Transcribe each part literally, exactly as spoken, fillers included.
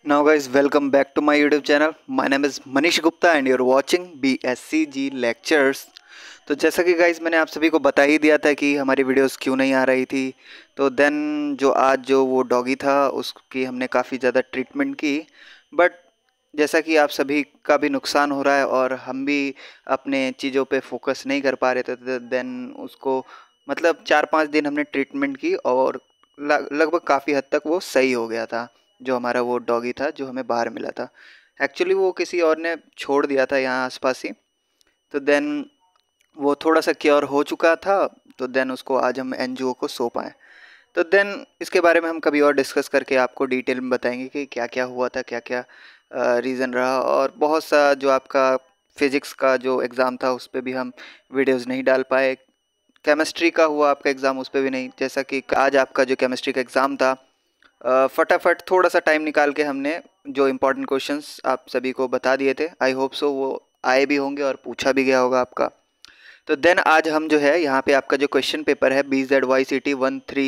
Now guys, welcome back to my YouTube channel. My name is Manish Gupta and you're watching B S C G Lectures. तो जैसा कि guys मैंने आप सभी को बता ही दिया था कि हमारी वीडियोस क्यों नहीं आ रही थी। तो देन जो आज जो वो डॉगी था उसकी हमने काफ़ी ज़्यादा ट्रीटमेंट की, बट जैसा कि आप सभी का भी नुकसान हो रहा है और हम भी अपने चीज़ों पे फोकस नहीं कर पा रहे थे, तो देन उसको मतलब चार पाँच दिन हमने ट्रीटमेंट की और लगभग काफ़ी हद तक वो सही हो गया था। जो हमारा वो डॉगी था जो हमें बाहर मिला था, एक्चुअली वो किसी और ने छोड़ दिया था यहाँ आसपास ही। तो देन वो थोड़ा सा क्योर हो चुका था, तो देन उसको आज हम एनजीओ को सौंप आए। तो देन इसके बारे में हम कभी और डिस्कस करके आपको डिटेल में बताएंगे कि क्या क्या हुआ था, क्या क्या रीज़न रहा। और बहुत सा जो आपका फिज़िक्स का जो एग्ज़ाम था उस पर भी हम वीडियोज़ नहीं डाल पाए। केमिस्ट्री का हुआ आपका एग्ज़ाम, उस पर भी नहीं। जैसा कि आज आपका जो केमिस्ट्री का एग्ज़ाम था, फटाफट थोड़ा सा टाइम निकाल के हमने जो इम्पोर्टेंट क्वेश्चंस आप सभी को बता दिए थे। आई होप सो वो आए भी होंगे और पूछा भी गया होगा आपका। तो देन आज हम जो है यहाँ पे आपका जो क्वेश्चन पेपर है B Z Y C T one three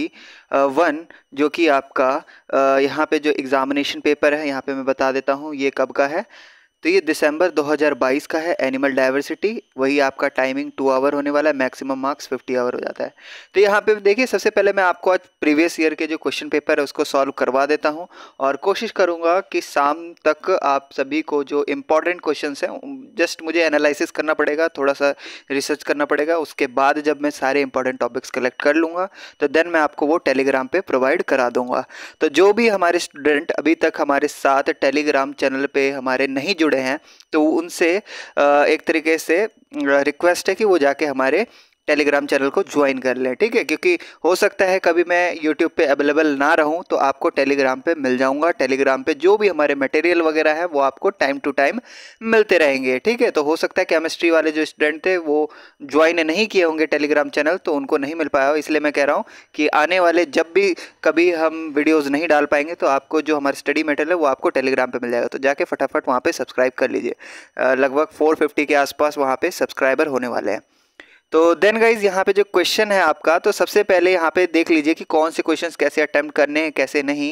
one, जो कि आपका यहाँ पे जो एग्ज़ामिनेशन पेपर है यहाँ पे मैं बता देता हूँ ये कब का है। तो ये दिसंबर दो हज़ार बाईस का है। एनिमल डाइवर्सिटी, वही आपका टाइमिंग टू आवर होने वाला है, मैक्सिमम मार्क्स फिफ्टी आवर हो जाता है। तो यहाँ पे देखिए, सबसे पहले मैं आपको आज प्रीवियस ईयर के जो क्वेश्चन पेपर है उसको सॉल्व करवा देता हूँ और कोशिश करूँगा कि शाम तक आप सभी को जो इम्पॉर्टेंट क्वेश्चन हैं, जस्ट मुझे एनालिसिस करना पड़ेगा, थोड़ा सा रिसर्च करना पड़ेगा। उसके बाद जब मैं सारे इंपॉर्टेंट टॉपिक्स कलेक्ट कर लूँगा तो देन मैं आपको वो टेलीग्राम पर प्रोवाइड करा दूँगा। तो जो भी हमारे स्टूडेंट अभी तक हमारे साथ टेलीग्राम चैनल पर हमारे नहीं जुड़े हैं, तो उनसे एक तरीके से रिक्वेस्ट है कि वो जाके हमारे टेलीग्राम चैनल को ज्वाइन कर लें, ठीक है। क्योंकि हो सकता है कभी मैं यूट्यूब पे अवेलेबल ना रहूं, तो आपको टेलीग्राम पे मिल जाऊंगा। टेलीग्राम पे जो भी हमारे मटेरियल वगैरह है वो आपको टाइम टू टाइम मिलते रहेंगे, ठीक है। तो हो सकता है केमिस्ट्री वाले जो स्टूडेंट थे वो ज्वाइन नहीं किए होंगे टेलीग्राम चैनल, तो उनको नहीं मिल पाया हो। इसलिए मैं कह रहा हूँ कि आने वाले जब भी कभी हम वीडियोज़ नहीं डाल पाएंगे तो आपको जो हमारे स्टडी मटेरियल है वो आपको टेलीग्राम पर मिल जाएगा। तो जाके फटाफट वहाँ पर सब्सक्राइब कर लीजिए। लगभग फोर फिफ्टी के आसपास वहाँ पर सब्सक्राइबर होने वाले हैं। तो देन गाइज यहाँ पे जो क्वेश्चन है आपका, तो सबसे पहले यहाँ पे देख लीजिए कि कौन से क्वेश्चंस कैसे अटेम्प्ट करने हैं कैसे नहीं।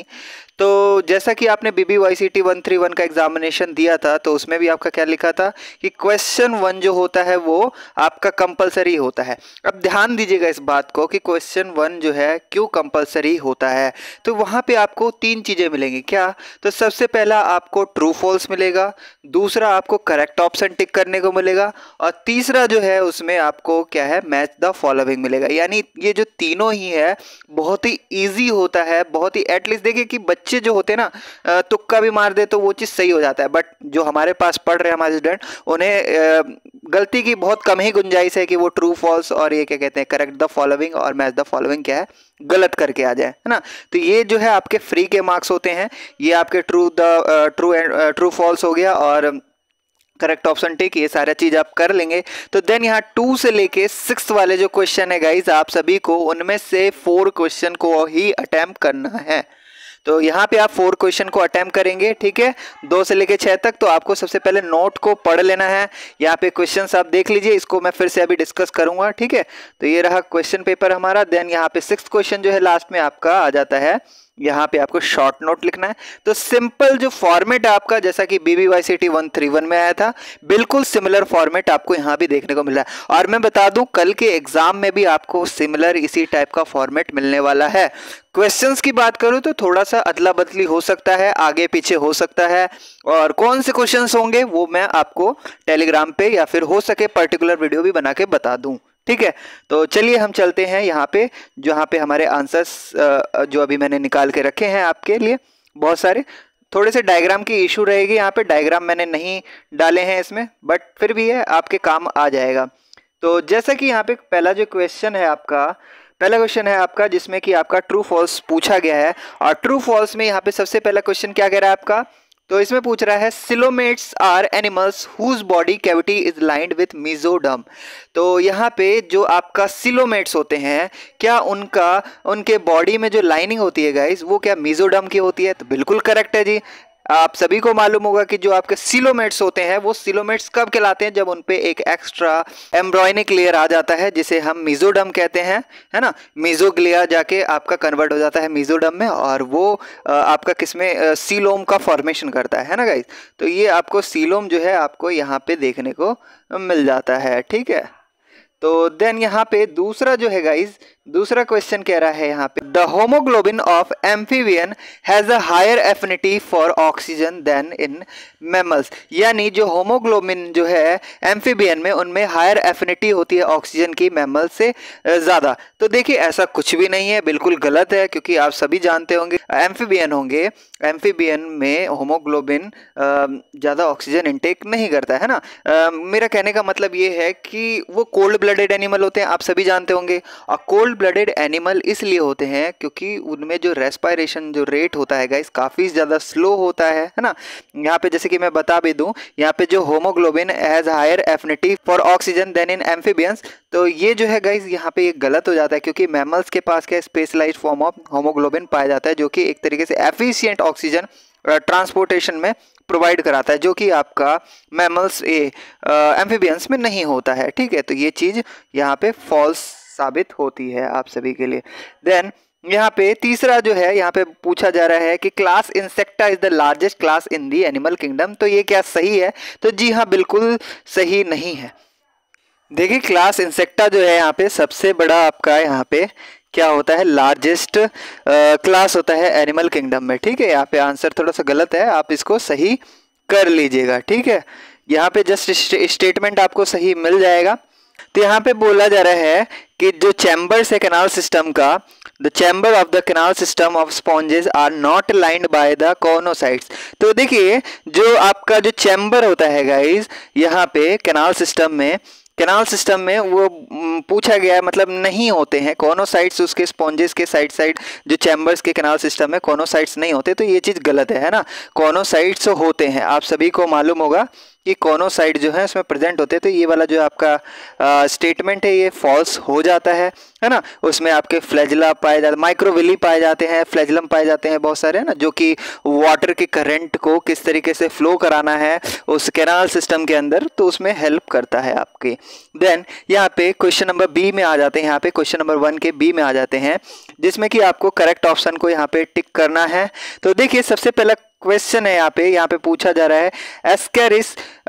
तो जैसा कि आपने B B Y C T one three one का एग्जामिनेशन दिया था, तो उसमें भी आपका क्या लिखा था कि क्वेश्चन वन जो होता है वो आपका कंपलसरी होता है। अब ध्यान दीजिएगा इस बात को कि क्वेश्चन वन जो है क्यों कंपलसरी होता है। तो वहाँ पे आपको तीन चीज़ें मिलेंगी। क्या? तो सबसे पहला आपको ट्रू फॉल्स मिलेगा, दूसरा आपको करेक्ट ऑप्शन टिक करने को मिलेगा, और तीसरा जो है उसमें आपको क्या है, मैच द फॉलोइंग मिलेगा। यानी ये जो तीनों ही है बहुत ही ईजी होता है, बहुत ही एटलीस्ट देखिए कि बच्चे जो होते हैं ना, तुक्का भी मार दे तो वो चीज़ सही हो जाता है, बट जो हमारे पास पढ़ रहे हैं हमारे स्टूडेंट, उन्हें गलती की बहुत कम ही गुंजाइश है कि वो ट्रू फॉल्स और ये क्या कहते हैं करेक्ट द फॉलोइंग और मैच द फॉलोइंग क्या है गलत करके आ जाए, है ना। तो ये जो है आपके फ्री के मार्क्स होते हैं। ये आपके true the true and true false हो गया और करेक्ट ऑप्शन टिक, ये सारा चीज आप कर लेंगे। तो देन यहाँ टू से लेके सिक्स वाले जो क्वेश्चन है गाइज, आप सभी को उनमें से फोर क्वेश्चन को ही अटेम्प्ट करना है। तो यहाँ पे आप फोर क्वेश्चन को अटेम्प्ट करेंगे, ठीक है, दो से लेके छः तक। तो आपको सबसे पहले नोट को पढ़ लेना है। यहाँ पे क्वेश्चंस आप देख लीजिए, इसको मैं फिर से अभी डिस्कस करूंगा, ठीक है। तो ये रहा क्वेश्चन पेपर हमारा। देन यहाँ पे सिक्स क्वेश्चन जो है लास्ट में आपका आ जाता है, यहाँ पे आपको शॉर्ट नोट लिखना है। तो सिंपल जो फॉर्मेट है आपका, जैसा कि B B Y C T one three one में आया था, बिल्कुल सिमिलर फॉर्मेट आपको यहाँ भी देखने को मिल रहा है। और मैं बता दूं कल के एग्जाम में भी आपको सिमिलर इसी टाइप का फॉर्मेट मिलने वाला है। क्वेश्चंस की बात करूं तो थोड़ा सा अदला बदली हो सकता है, आगे पीछे हो सकता है, और कौन से क्वेश्चंस होंगे वो मैं आपको टेलीग्राम पे या फिर हो सके पर्टिकुलर वीडियो भी बना के बता दूं, ठीक है। तो चलिए हम चलते हैं यहाँ पे, जहाँ पे हमारे आंसर्स जो अभी मैंने निकाल के रखे हैं आपके लिए बहुत सारे। थोड़े से डायग्राम की इशू रहेगी यहाँ पे, डायग्राम मैंने नहीं डाले हैं इसमें, बट फिर भी है आपके काम आ जाएगा। तो जैसा कि यहाँ पे पहला जो क्वेश्चन है आपका, पहला क्वेश्चन है आपका जिसमें कि आपका ट्रू फॉल्स पूछा गया है। और ट्रू फॉल्स में यहाँ पे सबसे पहला क्वेश्चन क्या कह रहा है आपका, तो इसमें पूछ रहा है coelomates are animals whose body cavity is lined with mesoderm. तो यहाँ पे जो आपका सिलोमेट्स होते हैं, क्या उनका उनके बॉडी में जो लाइनिंग होती है गाइस वो क्या मीजोडर्म की होती है? तो बिल्कुल करेक्ट है जी। आप सभी को मालूम होगा कि जो आपके सिलोमेट्स होते हैं वो सिलोमेट्स कब कहलाते हैं, जब उन पे एक एक्स्ट्रा एम्ब्रॉयनिक लेयर आ जाता है जिसे हम मेसोडर्म कहते हैं, है ना। मेसोग्लिया जाके आपका कन्वर्ट हो जाता है मेसोडर्म में और वो आपका किसमें सीलोम का फॉर्मेशन करता है ना गाइस। तो ये आपको सीलोम जो है आपको यहाँ पे देखने को मिल जाता है, ठीक है। तो देन यहाँ पे दूसरा जो है गाइज, दूसरा क्वेश्चन कह रहा है यहाँ पे the haemoglobin of amphibian has a higher affinity for oxygen than in mammals, यानी जो होमोग्लोबिन जो है एम्फीबियन में उनमें हायर एफिनिटी होती है ऑक्सीजन की मैमल से ज़्यादा। तो देखिए ऐसा कुछ भी नहीं है, बिल्कुल गलत है, क्योंकि आप सभी जानते होंगे एम्फीबियन होंगे, एम्फीबियन में होमोग्लोबिन ज़्यादा ऑक्सीजन इनटेक नहीं करता है ना। आ, मेरा कहने का मतलब ये है कि वो कोल्ड ब्लडेड एनिमल होते हैं, आप सभी जानते होंगे। और कोल्ड ब्लडेड एनिमल इसलिए होते हैं क्योंकि उनमें जो रेस्पिरेशन जो रेट होता है गाइस काफ़ी ज़्यादा स्लो होता है है ना। यहाँ पे जैसे कि मैं बता भी दूं, यहाँ पे जो haemoglobin has higher affinity for oxygen than in amphibians, तो ये जो है गाइस यहाँ पे ये गलत हो जाता है, क्योंकि मैमल्स के पास क्या स्पेशलाइज्ड फॉर्म ऑफ होमोग्लोबिन पाया जाता है जो कि एक तरीके से एफिशिएंट ऑक्सीजन ट्रांसपोर्टेशन में प्रोवाइड कराता है, जो कि आपका मैमल्स ए एम्फीबियंस में नहीं होता है, ठीक है। तो ये चीज़ यहाँ पे फॉल्स साबित होती है आप सभी के लिए। देन यहाँ पे तीसरा जो है यहाँ पे पूछा जा रहा है कि class Insecta is the largest class in the animal kingdom, तो ये क्या सही है? तो जी हाँ, बिल्कुल सही नहीं है। देखिए क्लास इंसेक्टा जो है यहाँ पे सबसे बड़ा आपका यहाँ पे क्या होता है, लार्जेस्ट क्लास होता है एनिमल किंगडम में, ठीक है। यहाँ पे आंसर थोड़ा सा गलत है, आप इसको सही कर लीजिएगा, ठीक है। यहाँ पे जस्ट स्टेटमेंट आपको सही मिल जाएगा। तो यहाँ पे बोला जा रहा है कि जो चैम्बर्स है कैनाल सिस्टम का, the chamber of the canal system of sponges are not lined by the choanocytes. तो देखिए जो आपका जो चैम्बर होता है गाइज यहाँ पे कैनाल सिस्टम में, कैनाल सिस्टम में वो पूछा गया है मतलब नहीं होते हैं कॉनोसाइट्स, उसके स्पॉन्जेस के साइड साइड जो चैम्बर्स के कैनाल सिस्टम में कॉनोसाइट्स नहीं होते, तो ये चीज़ गलत है, है ना। कॉनोसाइट्स होते हैं, आप सभी को मालूम होगा कि कॉनोसाइट जो है उसमें प्रेजेंट होते हैं। तो ये वाला जो आपका स्टेटमेंट है ये फॉल्स हो जाता है, है ना। उसमें आपके फ्लैजला पाए जाते, माइक्रोविली पाए जाते हैं, फ्लैजलम पाए जाते हैं बहुत सारे, है ना, जो कि वाटर के करंट को किस तरीके से फ्लो कराना है उस कैनाल सिस्टम के अंदर, तो उसमें हेल्प करता है आपके। देन यहाँ पे क्वेश्चन नंबर बी में आ जाते हैं, यहाँ पे क्वेश्चन नंबर वन के बी में आ जाते हैं, जिसमें कि आपको करेक्ट ऑप्शन को यहाँ पे टिक करना है। तो देखिए सबसे पहला क्वेश्चन है यहाँ पे यहाँ पे पूछा जा रहा है Ascaris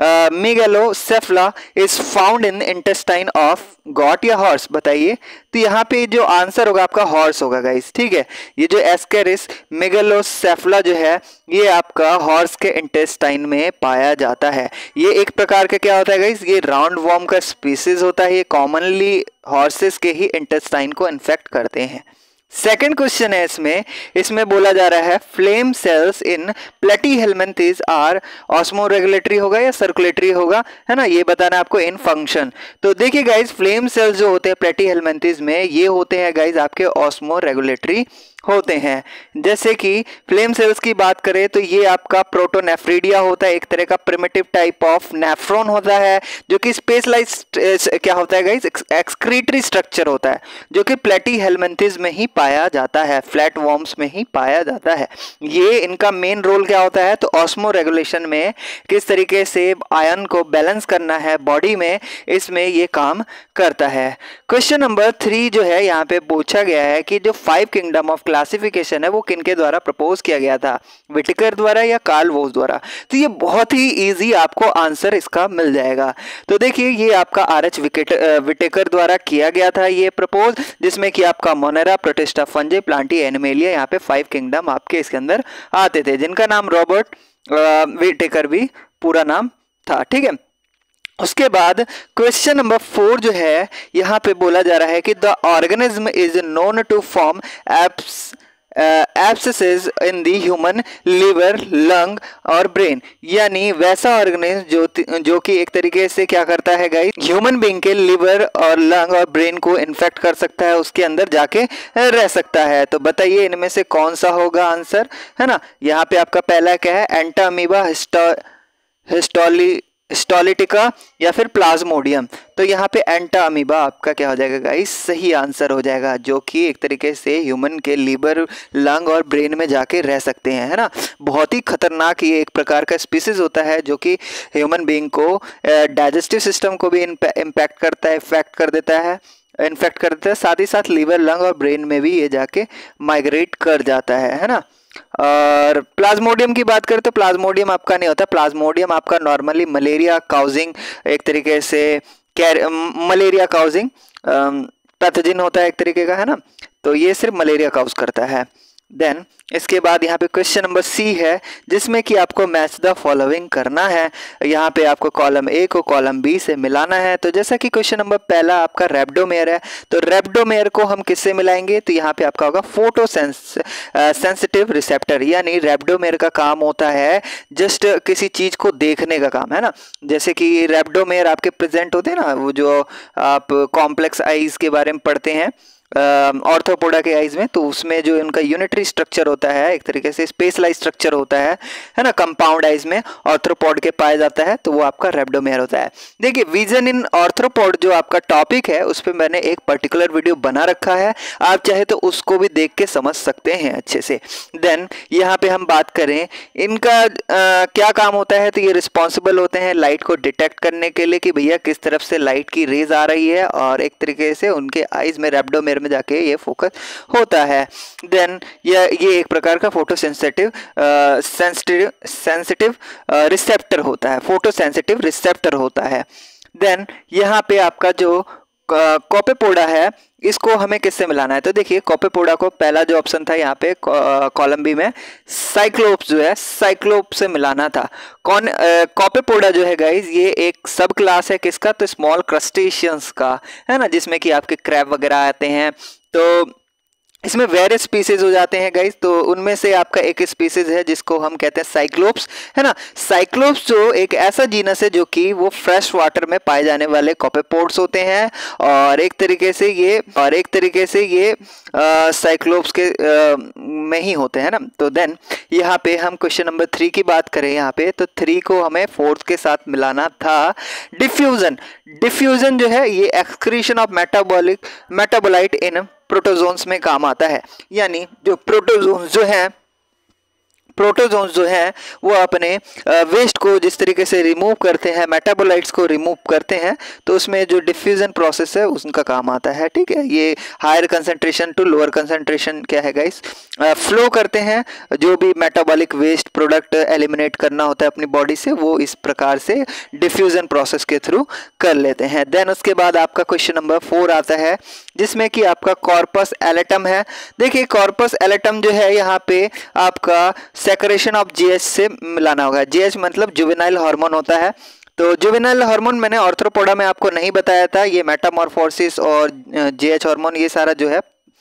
megalocephala is found in intestine of goat या हॉर्स, बताइए। तो यहाँ पे जो आंसर होगा आपका हॉर्स होगा गाइस, ठीक है। ये जो एस्केरिस मेगालोसेफला जो है ये आपका हॉर्स के इंटेस्टाइन में पाया जाता है। ये एक प्रकार का क्या होता है गाइस, ये राउंड वॉर्म का स्पीसीज होता है, ये कॉमनली हॉर्सेस के ही इंटेस्टाइन को इन्फेक्ट करते हैं। सेकेंड क्वेश्चन है इसमें इसमें बोला जा रहा है flame cells in Platyhelminthes are osmoregulatory होगा या सर्कुलेटरी होगा, है ना, ये बताना है आपको इन फंक्शन। तो देखिए गाइज फ्लेम सेल्स जो होते हैं प्लेटीहेल्मिन्थेस में ये होते हैं गाइज आपके ऑस्मो रेगुलेटरी होते हैं। जैसे कि फ्लेम सेल्स की बात करें तो ये आपका प्रोटोनेफ्रिडिया होता है, एक तरह का प्रिमिटिव टाइप ऑफ नेफ्रॉन होता है जो कि स्पेशलाइज्ड क्या होता है गाइस, एक्सक्रीटरी स्ट्रक्चर होता है जो कि प्लेटीहेल्मिन्थेस में ही पाया जाता है, फ्लैट वॉर्म्स में ही पाया जाता है। ये इनका मेन रोल क्या होता है, तो ऑस्मो रेगुलेशन में किस तरीके से आयन को बैलेंस करना है बॉडी में, इसमें ये काम करता है। क्वेश्चन नंबर थ्री जो है यहाँ पे पूछा गया है कि जो फाइव किंगडम ऑफ क्लासिफिकेशन है वो किनके द्वारा प्रपोज किया गया था, विटेकर द्वारा या कार्ल वोस द्वारा। तो ये बहुत ही इजी आपको आंसर इसका मिल जाएगा। तो देखिए ये आपका आर एच विटेकर द्वारा किया गया था ये प्रपोज, जिसमें कि आपका Monera, Protista, Fungi, Plantae, Animalia, यहाँ पे फाइव किंगडम आपके इसके अंदर आते थे, जिनका नाम रॉबर्ट विटेकर भी पूरा नाम था, ठीक है। उसके बाद क्वेश्चन नंबर फोर जो है यहाँ पे बोला जा रहा है कि the organism is known to form apps abscesses in the human liver, lung और ब्रेन, यानी वैसा ऑर्गेनिज्म जो जो कि एक तरीके से क्या करता है गाइस, ह्यूमन बीइंग के लिवर और लंग और ब्रेन को इन्फेक्ट कर सकता है, उसके अंदर जाके रह सकता है। तो बताइए इनमें से कौन सा होगा आंसर, है ना। यहाँ पे आपका पहला क्या है, एंटामीबा हिस्टो हिस्टोली स्टोलिटिका या फिर प्लाज्मोडियम। तो यहाँ पे एंटा अमीबा आपका क्या हो जाएगा गाइस, सही आंसर हो जाएगा, जो कि एक तरीके से ह्यूमन के लीवर, लंग और ब्रेन में जाके रह सकते हैं, है ना। बहुत ही खतरनाक ये एक प्रकार का स्पीसीज होता है जो कि ह्यूमन बीइंग को, डाइजेस्टिव सिस्टम को भी इम्पैक्ट करता है, इफेक्ट कर देता है, इन्फेक्ट कर देता है, साथ ही साथ लीवर, लंग और ब्रेन में भी ये जाके माइग्रेट कर जाता है, है ना। और प्लाज्मोडियम की बात करें तो प्लाज्मोडियम आपका नहीं होता, प्लाज्मोडियम आपका नॉर्मली मलेरिया काउजिंग एक तरीके से कैर मलेरिया काउजिंग पैथोजन होता है एक तरीके का, है ना। तो ये सिर्फ मलेरिया काउज करता है। देन इसके बाद यहाँ पे क्वेश्चन नंबर सी है, जिसमें कि आपको मैच द फॉलोइंग करना है। यहाँ पे आपको कॉलम ए को कॉलम बी से मिलाना है। तो जैसा कि क्वेश्चन नंबर पहला आपका रेब्डोमेयर है, तो रेब्डोमेयर को हम किससे मिलाएंगे, तो यहाँ पे आपका होगा फोटो सेंस सेंसिटिव रिसेप्टर, यानी रेब्डोमेयर का काम होता है जस्ट किसी चीज को देखने का काम, है ना। जैसे कि रेब्डोमेयर आपके प्रेजेंट होते हैं ना, वो जो आप कॉम्प्लेक्स आइज के बारे में पढ़ते हैं ऑर्थोपोडा के आइज में, तो उसमें जो उनका यूनिटरी स्ट्रक्चर होता है, एक तरीके से स्पेसलाइज स्ट्रक्चर होता है है ना, कंपाउंड आइज में ऑर्थ्रोपोड के पाया जाता है, तो वो आपका रेब्डोमेयर होता है। देखिए विजन इन ऑर्थ्रोपोड जो आपका टॉपिक है, उस पर मैंने एक पर्टिकुलर वीडियो बना रखा है, आप चाहे तो उसको भी देख के समझ सकते हैं अच्छे से। देन यहाँ पे हम बात करें इनका आ, क्या काम होता है, तो ये रिस्पॉन्सिबल होते हैं लाइट को डिटेक्ट करने के लिए कि भैया किस तरफ से लाइट की रेज आ रही है, और एक तरीके से उनके आइज में रेब्डोमेयर में जाके ये फोकस होता है। देन ये ये एक प्रकार का photo sensitive sensitive sensitive receptor होता है, फोटो सेंसिटिव रिसेप्टर होता है। देन यहाँ पे आपका जो कॉपेपोडा है, इसको हमें किससे मिलाना है, तो देखिए कॉपेपोडा को पहला जो ऑप्शन था यहाँ पे कॉलम बी में साइक्लोप्स जो है, साइक्लोप्स से मिलाना था। कौन कॉपेपोडा जो है गाइज, ये एक सब क्लास है किसका, तो स्मॉल क्रस्टेशियंस का, है ना, जिसमें कि आपके क्रैब वगैरह आते हैं। तो इसमें वेरियस स्पीसीज हो जाते हैं गाइस, तो उनमें से आपका एक स्पीसीज है जिसको हम कहते हैं साइक्लोप्स, है ना। साइक्लोप्स जो एक ऐसा जीनस है जो कि वो फ्रेश वाटर में पाए जाने वाले कॉपेपोड्स होते हैं, और एक तरीके से ये और एक तरीके से ये साइक्लोप्स के आ, में ही होते हैं ना। तो देन यहाँ पे हम क्वेश्चन नंबर थ्री की बात करें यहाँ पे, तो थ्री को हमें फोर्थ के साथ मिलाना था। डिफ्यूजन, डिफ्यूजन जो है ये excretion of metabolic metabolite in protozoans में काम आता है, यानी जो प्रोटोजोन्स जो है प्रोटोजोन्स जो हैं वो अपने वेस्ट को जिस तरीके से रिमूव करते हैं, मेटाबोलाइट्स को रिमूव करते हैं, तो उसमें जो डिफ्यूजन प्रोसेस है उसका काम आता है, ठीक है। ये higher concentration to lower concentration क्या है गाइस, फ्लो करते हैं, जो भी मेटाबॉलिक वेस्ट प्रोडक्ट एलिमिनेट करना होता है अपनी बॉडी से, वो इस प्रकार से डिफ्यूजन प्रोसेस के थ्रू कर लेते हैं। देन उसके बाद आपका क्वेश्चन नंबर फोर आता है, जिसमें कि आपका कॉर्पस एलेटम है। देखिए कॉर्पस एलेटम जो है यहाँ पे आपका सेक्रेशन ऑफ जीएच से मिलाना होगा। जीएच मतलब जुवेनाइल हार्मोन होता है। तो जुवेनाइल हार्मोन मैंने ऑर्थ्रोपोडा में आपको नहीं बताया था, ये मेटामॉर्फोसिस और जीएच हार्मोन ये सारा जो है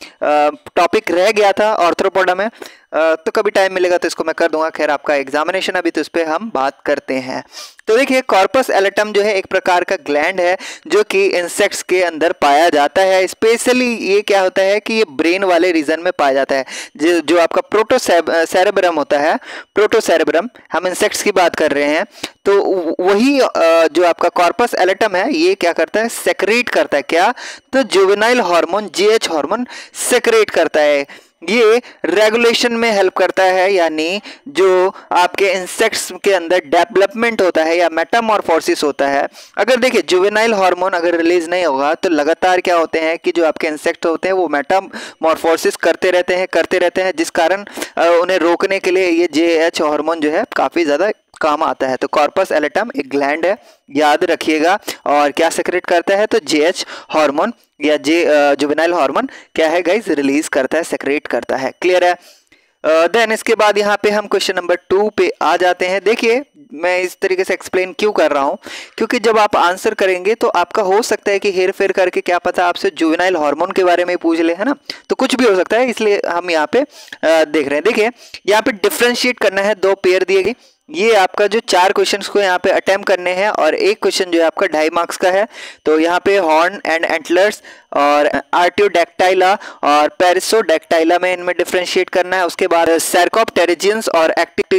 टॉपिक रह गया था ऑर्थ्रोपोडा में, तो कभी टाइम मिलेगा तो इसको मैं कर दूंगा। खैर आपका एग्जामिनेशन अभी, तो इस पर हम बात करते हैं। तो देखिए कॉर्पस एलेटम जो है एक प्रकार का ग्लैंड है जो कि इंसेक्ट्स के अंदर पाया जाता है। स्पेशली ये क्या होता है कि ये ब्रेन वाले रीजन में पाया जाता है, जो जो आपका प्रोटोसेरेब्रम होता है, प्रोटोसेरेब्रम, हम इंसेक्ट्स की बात कर रहे हैं। तो वही जो आपका कॉर्पस एलेटम है ये क्या करता है, सेक्रेट करता है क्या, तो juvenile hormone GH hormone secrete करता है। ये रेगुलेशन में हेल्प करता है, यानी जो आपके इंसेक्ट्स के अंदर डेवलपमेंट होता है या मेटामॉर्फोसिस होता है। अगर देखिए जुवेनाइल हार्मोन अगर रिलीज नहीं होगा तो लगातार क्या होते हैं कि जो आपके इंसेक्ट होते हैं वो मेटामॉर्फोसिस करते रहते हैं करते रहते हैं जिस कारण उन्हें रोकने के लिए ये जेएच हार्मोन जो है काफ़ी ज़्यादा काम आता है। तो कॉर्पस एलेटम एक ग्लैंड है, याद रखिएगा, और क्या सेक्रेट करता है, तो जेएच हार्मोन या जे जुवेनाइल हार्मोन क्या है गाइस, रिलीज करता है, सेक्रेट करता है। क्लियर है। देन uh, इसके बाद यहाँ पे हम क्वेश्चन नंबर टू पे आ जाते हैं। देखिए मैं इस तरीके से एक्सप्लेन क्यों कर रहा हूँ, क्योंकि जब आप आंसर करेंगे तो आपका हो सकता है कि हेर फेर करके क्या पता आपसे जुवेनाइल हार्मोन के बारे में पूछ ले, है ना, तो कुछ भी हो सकता है, इसलिए हम यहाँ पे uh, देख रहे हैं। देखिए यहाँ पे डिफ्रेंशिएट करना है, दो पेयर दिए गए, ये आपका जो चार क्वेश्चंस को यहाँ पे अटेम्प्ट करने हैं और एक क्वेश्चन जो है आपका ढाई मार्क्स का है। तो यहाँ पे हॉर्न एंड एंटलर्स और आर्टियोडैक्टाइला और पेरिसोडैक्टाइला में इनमें डिफरेंशिएट करना है। उसके बाद सैरकोप्टेरिजियंस और एक्टिनो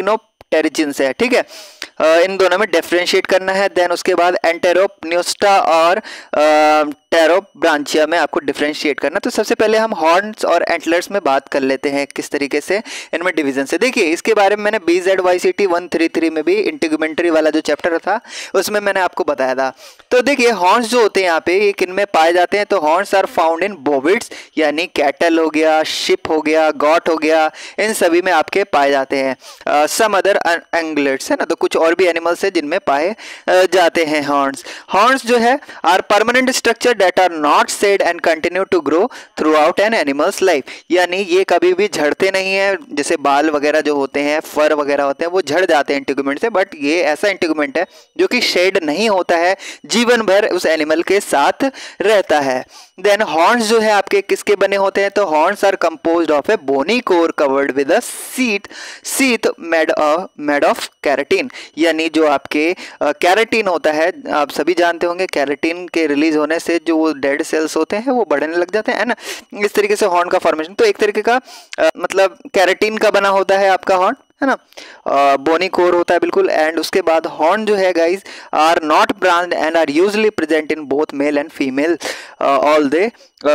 टेरिजिन्स है, ठीक है। uh, इन दोनों में डिफरेंशिएट करना है। देन उसके बाद एंटेरोपन्यूस्टा और टेरोब्रांचिया में आपको डिफरेंशिएट करना। तो सबसे पहले हम हॉर्न्स और एंटलर्स में बात कर लेते हैं किस तरीके से इनमें डिवीजन से। देखिए इसके बारे में मैंने B Z Y C T one three three में भी इंटीग्यूमेंट्री वाला जो चैप्टर था उसमें मैंने आपको बताया था। तो देखिए हॉर्न्स जो होते हैं यहाँ पे ये किन में पाए जाते हैं, तो horns are found in bovids यानी कैटल हो गया, शिप हो गया, गॉट हो गया, इन सभी में आपके पाए जाते हैं। सम अदर एंगलेट्स है ना, तो कुछ और भी एनिमल्स है जिनमें पाए uh, जाते हैं हॉर्न्स। हॉर्न्स जो है are permanent structure that are not shed and continue to grow through an animal's life, यानी ये कभी भी झड़ते नहीं है। जैसे बाल वगैरह जो होते हैं, फर वगैरह होते हैं, वो झड़ जाते हैं इंटीग्यूमेंट से, बट ये ऐसा इंटीग्यूमेंट है जो कि शेड नहीं होता है, जीवन भर उस एनिमल के साथ रहता है। देन हॉर्न्स जो है आपके किसके बने होते हैं, तो horns are composed of a bony core covered with a sheet sheet made made of keratin, यानी जो आपके कैरेटिन होता है, आप सभी जानते होंगे कैरेटिन के रिलीज होने से जो वो डेड सेल्स होते हैं वो बढ़ने लग जाते हैं ना, इस तरीके से हॉर्न का फॉर्मेशन। तो एक तरीके का आ, मतलब कैरेटिन का बना होता है आपका हॉर्न, है ना, बोनी कोर होता है बिल्कुल। एंड उसके बाद हॉर्न जो है guys are not branched and are usually present in both male and female, all they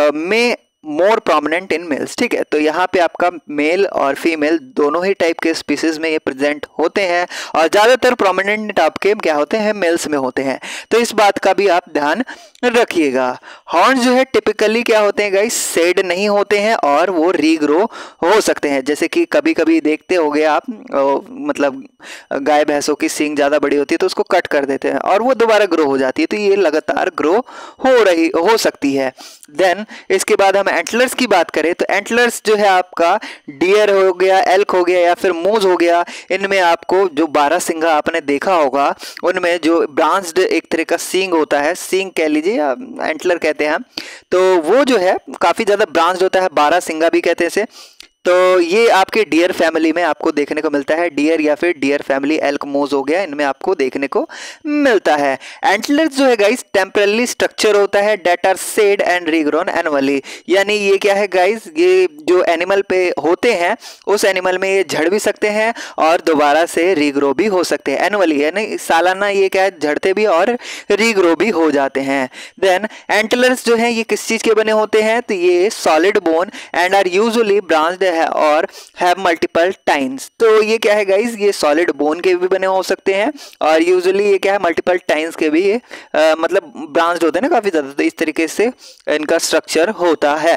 may more prominent in males, ठीक है। तो यहाँ पे आपका मेल और फीमेल दोनों ही टाइप के स्पीसीज में ये प्रेजेंट होते हैं और ज़्यादातर प्रोमिनेंट आपके क्या होते हैं, मेल्स में होते हैं। तो इस बात का भी आप ध्यान रखिएगा। हॉर्न्स जो है टिपिकली क्या होते हैं गाइस, सेड नहीं होते हैं और वो रीग्रो हो सकते हैं। जैसे कि कभी कभी देखते होंगे आप, ओ, मतलब गाय भैंसों की सींग ज़्यादा बड़ी होती है तो उसको कट कर देते हैं और वो दोबारा ग्रो हो जाती है, तो ये लगातार ग्रो हो रही हो सकती है। देन इसके बाद हम एंटलर्स की बात करें तो एंटलर्स जो है आपका डियर हो गया, एल्क हो गया या फिर मूज हो गया, इनमें आपको जो बारह सिंगा आपने देखा होगा उनमें जो ब्रांच्ड एक तरह का सींग होता है, सींग कह लीजिए या एंटलर कहते हैं हम, तो वो जो है काफ़ी ज़्यादा ब्रांच्ड होता है, बारह सिंगा भी कहते हैं इसे। तो ये आपके डियर फैमिली में आपको देखने को मिलता है, डियर या फिर डियर फैमिली, एल्क मोज हो गया, इनमें आपको देखने को मिलता है। एंटलर्स जो है गाइस टेम्परली स्ट्रक्चर होता है that are shed and regrown annually, यानी ये क्या है गाइस, ये जो एनिमल पे होते हैं उस एनिमल में ये झड़ भी सकते हैं और दोबारा से रीग्रो भी हो सकते हैं एनुअली, यानी सालाना ये क्या है, झड़ते भी और रीग्रो भी हो जाते हैं। देन एंटलर्स जो है ये किस चीज़ के बने होते हैं, तो ये solid bone and are usually branched है और हैव मल्टीपल टाइन्स। तो ये क्या है गाइस, ये सॉलिड बोन के भी बने हो सकते हैं और यूजुअली ये क्या है, मल्टीपल टाइन्स के भी ये आ, मतलब ब्रांच्ड होते हैं ना काफ़ी ज़्यादा, तो इस तरीके से इनका स्ट्रक्चर होता है।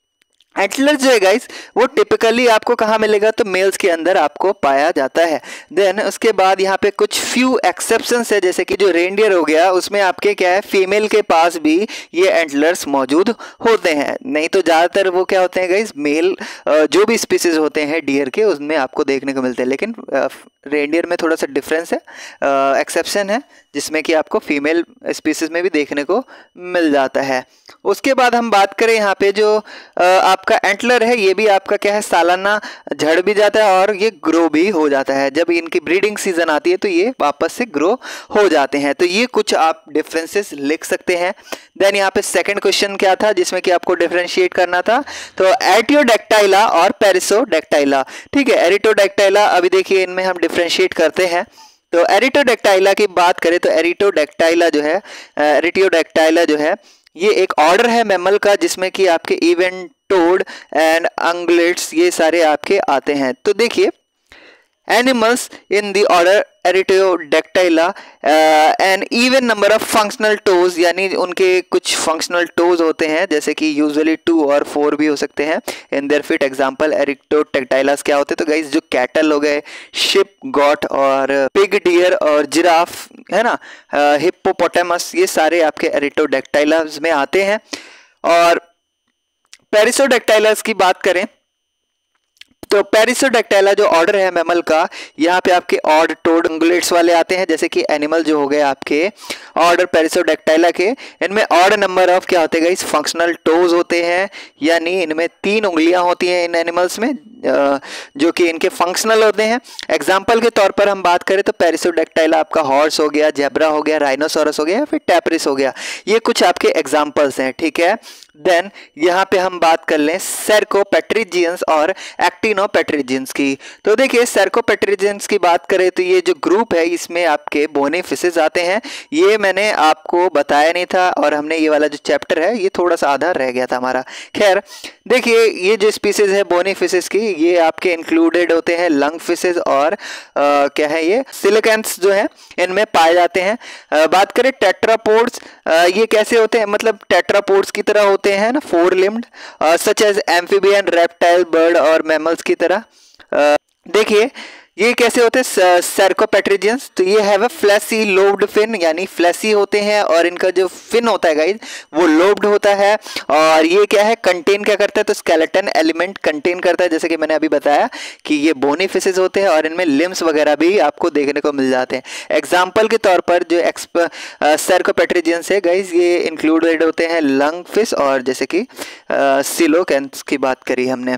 एंटलर्स जो है गाइस वो टिपिकली आपको कहाँ मिलेगा, तो मेल्स के अंदर आपको पाया जाता है। देन उसके बाद यहाँ पे कुछ फ्यू एक्सेप्शंस है, जैसे कि जो रेनडियर हो गया उसमें आपके क्या है, फीमेल के पास भी ये एंटलर्स मौजूद होते हैं, नहीं तो ज़्यादातर वो क्या होते हैं गाइस, मेल जो भी स्पीसीज होते हैं डियर के उसमें आपको देखने को मिलते हैं, लेकिन रेनडियर में थोड़ा सा डिफरेंस है, एक्सेप्शन है जिसमें कि आपको फीमेल स्पीसीज में भी देखने को मिल जाता है। उसके बाद हम बात करें यहाँ पे जो आ, आपका एंटलर है, ये भी आपका क्या है, सालाना झड़ भी जाता है और ये ग्रो भी हो जाता है। जब इनकी ब्रीडिंग सीजन आती है तो ये वापस से ग्रो हो जाते हैं। तो ये कुछ आप डिफरेंसेस लिख सकते हैं। देन यहाँ पे सेकंड क्वेश्चन क्या था जिसमें कि आपको डिफरेंशिएट करना था, तो एरिटोडैक्टाइला और पेरिसोडैक्टाइला, ठीक है। एरिटोडैक्टाइला अभी देखिए इनमें हम डिफरेंशिएट करते हैं। तो एरिटोडैक्टाइला की बात करें तो एरिटोडैक्टाइला जो है एरिटोडैक्टाइला जो है ये एक ऑर्डर है मैमल का जिसमें कि आपके इवेंटोड एंड अंगलेट्स ये सारे आपके आते हैं। तो देखिए animals in the order Artiodactyla an even number of functional toes, यानी उनके कुछ फंक्शनल टोज होते हैं जैसे कि यूजुअली टू और फोर भी हो सकते हैं in their feet. Example Artiodactylas क्या होते हैं, तो गाइस जो कैटल हो गए, शिप, गॉट और पिग, डियर और जिराफ है ना, हिप्पोपोटामस, ये सारे आपके एरिटोडैक्टाइलास में आते हैं। और पेरिसोडैक्टाइलास की बात करें तो पेरिसोडैक्टाइला जो ऑर्डर है मैमल का, यहाँ पे आपके ऑड टोड अंगुलेट्स वाले आते हैं, जैसे कि एनिमल जो हो गए आपके ऑर्डर पेरिसोडैक्टाइला के, इनमें ऑड नंबर ऑफ क्या होते हैं गाइस, फंक्शनल टोज होते हैं, यानी इनमें तीन उंगलियां होती हैं इन एनिमल्स में, जो कि इनके फंक्शनल होते हैं। एग्जाम्पल के तौर पर हम बात करें तो पेरिसोडेक्टाइल आपका हॉर्स हो गया, जेब्रा हो गया, राइनोसोरस हो गया, फिर टैपरिस हो गया। ये कुछ आपके एग्जाम्पल्स हैं, ठीक है। देन यहाँ पे हम बात कर लें सेर्कोपेट्रिजियंस और एक्टिनोपेट्रिजियंस की। तो देखिए सेर्कोपेट्रिजियंस की बात करें तो ये जो ग्रुप है इसमें आपके बोनी फिशेज आते हैं। ये मैंने आपको बताया नहीं था और हमने ये वाला जो चैप्टर है ये थोड़ा सा आधा रह गया था हमारा। खैर देखिए ये जो स्पीसीज है बोनी फिशेज की, ये आपके इंक्लूडेड होते हैं लंग फिशेज और आ, क्या है ये सिलिकेंट्स जो है इनमें पाए जाते हैं। आ, बात करें टेट्रापोड्स, ये कैसे होते हैं, मतलब टेट्रापोड्स की तरह होते हैं ना, four limbed, such as amphibian, reptile, bird और मैमल्स की तरह। देखिए ये कैसे होते हैं सेर्कोपेट्रिजियंस, तो ये have a fleshy lobed fin, यानी फ्लैसी होते हैं और इनका जो फिन होता है गाइस वो लोब्ड होता है। और ये क्या है कंटेन क्या करता है, तो स्केलेटन एलिमेंट कंटेन करता है, जैसे कि मैंने अभी बताया कि ये बोनी फिशेज होते हैं और इनमें लिम्स वगैरह भी आपको देखने को मिल जाते हैं। एग्जाम्पल के तौर पर जो सेर्कोपेट्रिजियंस है गाइस ये इंक्लूडेड होते हैं लंग फिश और जैसे कि सिलोकेंथ्स की बात करी हमने।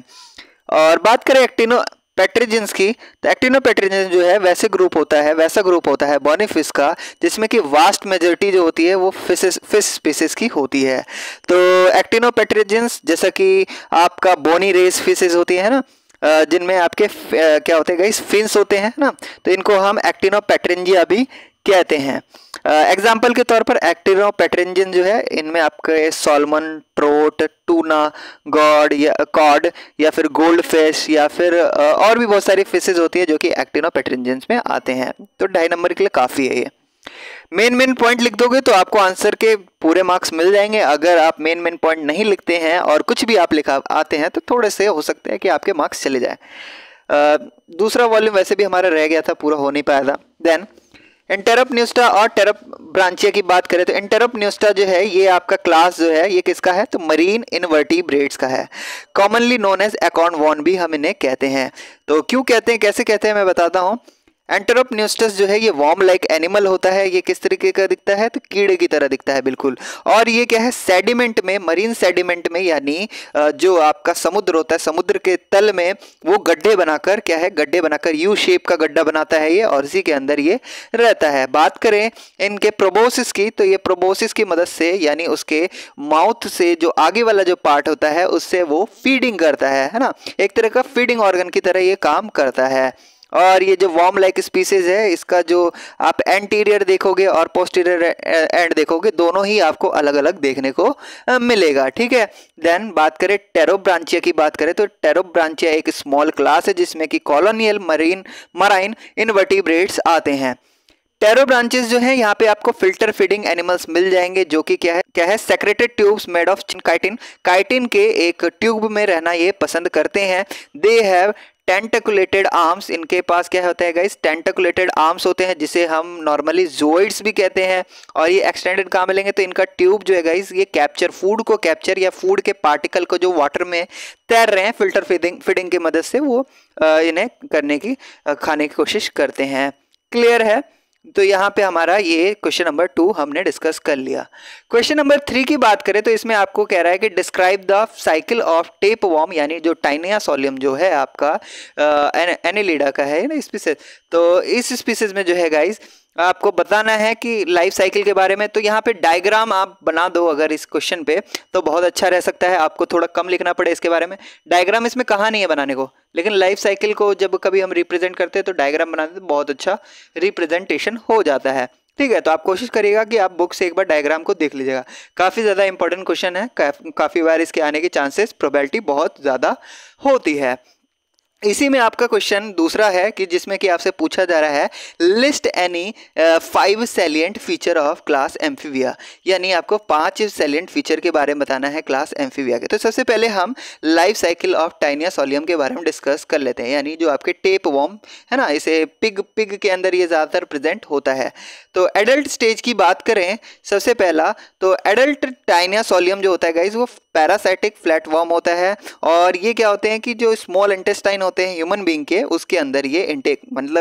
और बात करें एक्टिनो पेट्रिजियंस की, तो एक्टिनोपेट्रिजियंस जो है वैसे ग्रुप होता है वैसा ग्रुप होता है बोनी फिश का जिसमें कि वास्ट मेजोरिटी जो होती है वो फिश फिश स्पीसीज की होती है। तो एक्टिनोपेट्रिजियंस जैसा कि आपका बोनी रेस फिशेज होती है ना, जिनमें आपके क्या होते हैं गाइस फिन्स होते हैं ना, तो इनको हम एक्टिनोपेट्रिंजिया भी कहते हैं। एग्जाम्पल uh, के तौर पर एक्टिनोपेट्रिंजियन जो है इनमें आपके सॉल्मन, ट्रोट, टूना, गॉड या कॉड या फिर गोल्ड फिश या फिर uh, और भी बहुत सारी फिशेज होती है जो कि एक्टिनोपेट्रिंजियंस में आते हैं। तो ढाई नंबर के लिए काफ़ी है ये। मेन मेन पॉइंट लिख दोगे तो आपको आंसर के पूरे मार्क्स मिल जाएंगे। अगर आप मेन मेन पॉइंट नहीं लिखते हैं और कुछ भी आप लिखा आते हैं तो थोड़े से हो सकते हैं कि आपके मार्क्स चले जाए। uh, दूसरा वॉल्यूम वैसे भी हमारा रह गया था, पूरा हो नहीं पाया था। देन एंटेरोपन्यूस्टा और टेरोब्रांचिया की बात करें तो एंटेरोपन्यूस्टा जो है ये आपका क्लास जो है ये किसका है, तो मरीन इनवर्टिब्रेट्स का है। Commonly known as acorn worm भी हम इन्हें कहते हैं। तो क्यों कहते हैं, कैसे कहते हैं, मैं बताता हूँ। एंटेरोपन्यूस्टस जो है ये वॉर्म लाइक एनिमल होता है। ये किस तरीके का दिखता है, तो कीड़े की तरह दिखता है बिल्कुल। और ये क्या है सेडिमेंट में, मरीन सेडिमेंट में, यानी जो आपका समुद्र होता है समुद्र के तल में वो गड्ढे बनाकर क्या है गड्ढे बनाकर यू शेप का गड्ढा बनाता है ये, और इसी के अंदर ये रहता है। बात करें इनके प्रोबोसिस की, तो ये प्रोबोसिस की मदद से यानी उसके माउथ से जो आगे वाला जो पार्ट होता है उससे वो फीडिंग करता है है ना, एक तरह का फीडिंग ऑर्गन की तरह ये काम करता है। और ये जो वॉर्म लाइक स्पीसीज है इसका जो आप एंटीरियर देखोगे और पोस्टीरियर एंड देखोगे दोनों ही आपको अलग अलग देखने को मिलेगा, ठीक है। देन बात करें टेरोब्रांचिया की बात करें तो टेरोब्रांचिया एक स्मॉल क्लास है जिसमें कि कॉलोनियल मरीन मराइन इनवर्टिब्रेट्स आते हैं। टेरो ब्रांचेस जो है यहाँ पे आपको फिल्टर फीडिंग एनिमल्स मिल जाएंगे जो कि क्या है क्या है secreted tubes made of chitin, chitin के एक ट्यूब में रहना ये पसंद करते हैं। दे हैव टेंटकुलेटेड आर्म्स, इनके पास क्या होता है गाइस टेंटकुलेटेड आर्म्स होते हैं जिसे हम नॉर्मली जोइड्स भी कहते हैं। और ये एक्सटेंडेड कहाँ मिलेंगे, तो इनका ट्यूब जो है गाइस ये कैप्चर फूड को कैप्चर या फूड के पार्टिकल को जो वाटर में तैर रहे हैं फिल्टर फीडिंग फीडिंग की मदद से वो इन्हें करने की खाने की कोशिश करते हैं। क्लियर है। तो यहाँ पे हमारा ये क्वेश्चन नंबर टू हमने डिस्कस कर लिया। क्वेश्चन नंबर थ्री की बात करें तो इसमें आपको कह रहा है कि describe the cycle of tapeworm, यानी जो टाइनिया सोलियम जो है आपका एनिलिडा का है ना स्पीसीज, तो इस स्पीसीज में जो है गाइस आपको बताना है कि लाइफ साइकिल के बारे में। तो यहाँ पे डायग्राम आप बना दो अगर इस क्वेश्चन पे तो बहुत अच्छा रह सकता है, आपको थोड़ा कम लिखना पड़े इसके बारे में। डायग्राम इसमें कहाँ नहीं है बनाने को, लेकिन लाइफ साइकिल को जब कभी हम रिप्रेजेंट करते हैं तो डायग्राम बनाते हैं तो बहुत अच्छा रिप्रेजेंटेशन हो जाता है, ठीक है। तो आप कोशिश करिएगा कि आप बुक से एक बार डायग्राम को देख लीजिएगा, काफ़ी ज़्यादा इंपॉर्टेंट क्वेश्चन है, काफ़ी बार इसके आने के चांसेस प्रोबेबिलिटी बहुत ज़्यादा होती है। इसी में आपका क्वेश्चन दूसरा है कि जिसमें कि आपसे पूछा जा रहा है list any five salient feature of class Amphibia, यानी आपको पांच सैलिएंट फीचर के बारे में बताना है क्लास एम्फीबिया के। तो सबसे पहले हम life cycle of Taenia solium के बारे में डिस्कस कर लेते हैं, यानी जो आपके टेप वॉर्म है ना, इसे पिग पिग के अंदर ये ज़्यादातर प्रेजेंट होता है। तो एडल्ट स्टेज की बात करें सबसे पहला, तो एडल्ट टाइनिया सोलियम जो होता है गाइज वो पैरासाइटिक फ्लैट वॉर्म होता है। और ये क्या होते हैं कि जो स्मॉल इंटेस्टाइन होते हैं ह्यूमन बीइंग के उसके अंदर ये इंटेक मतलब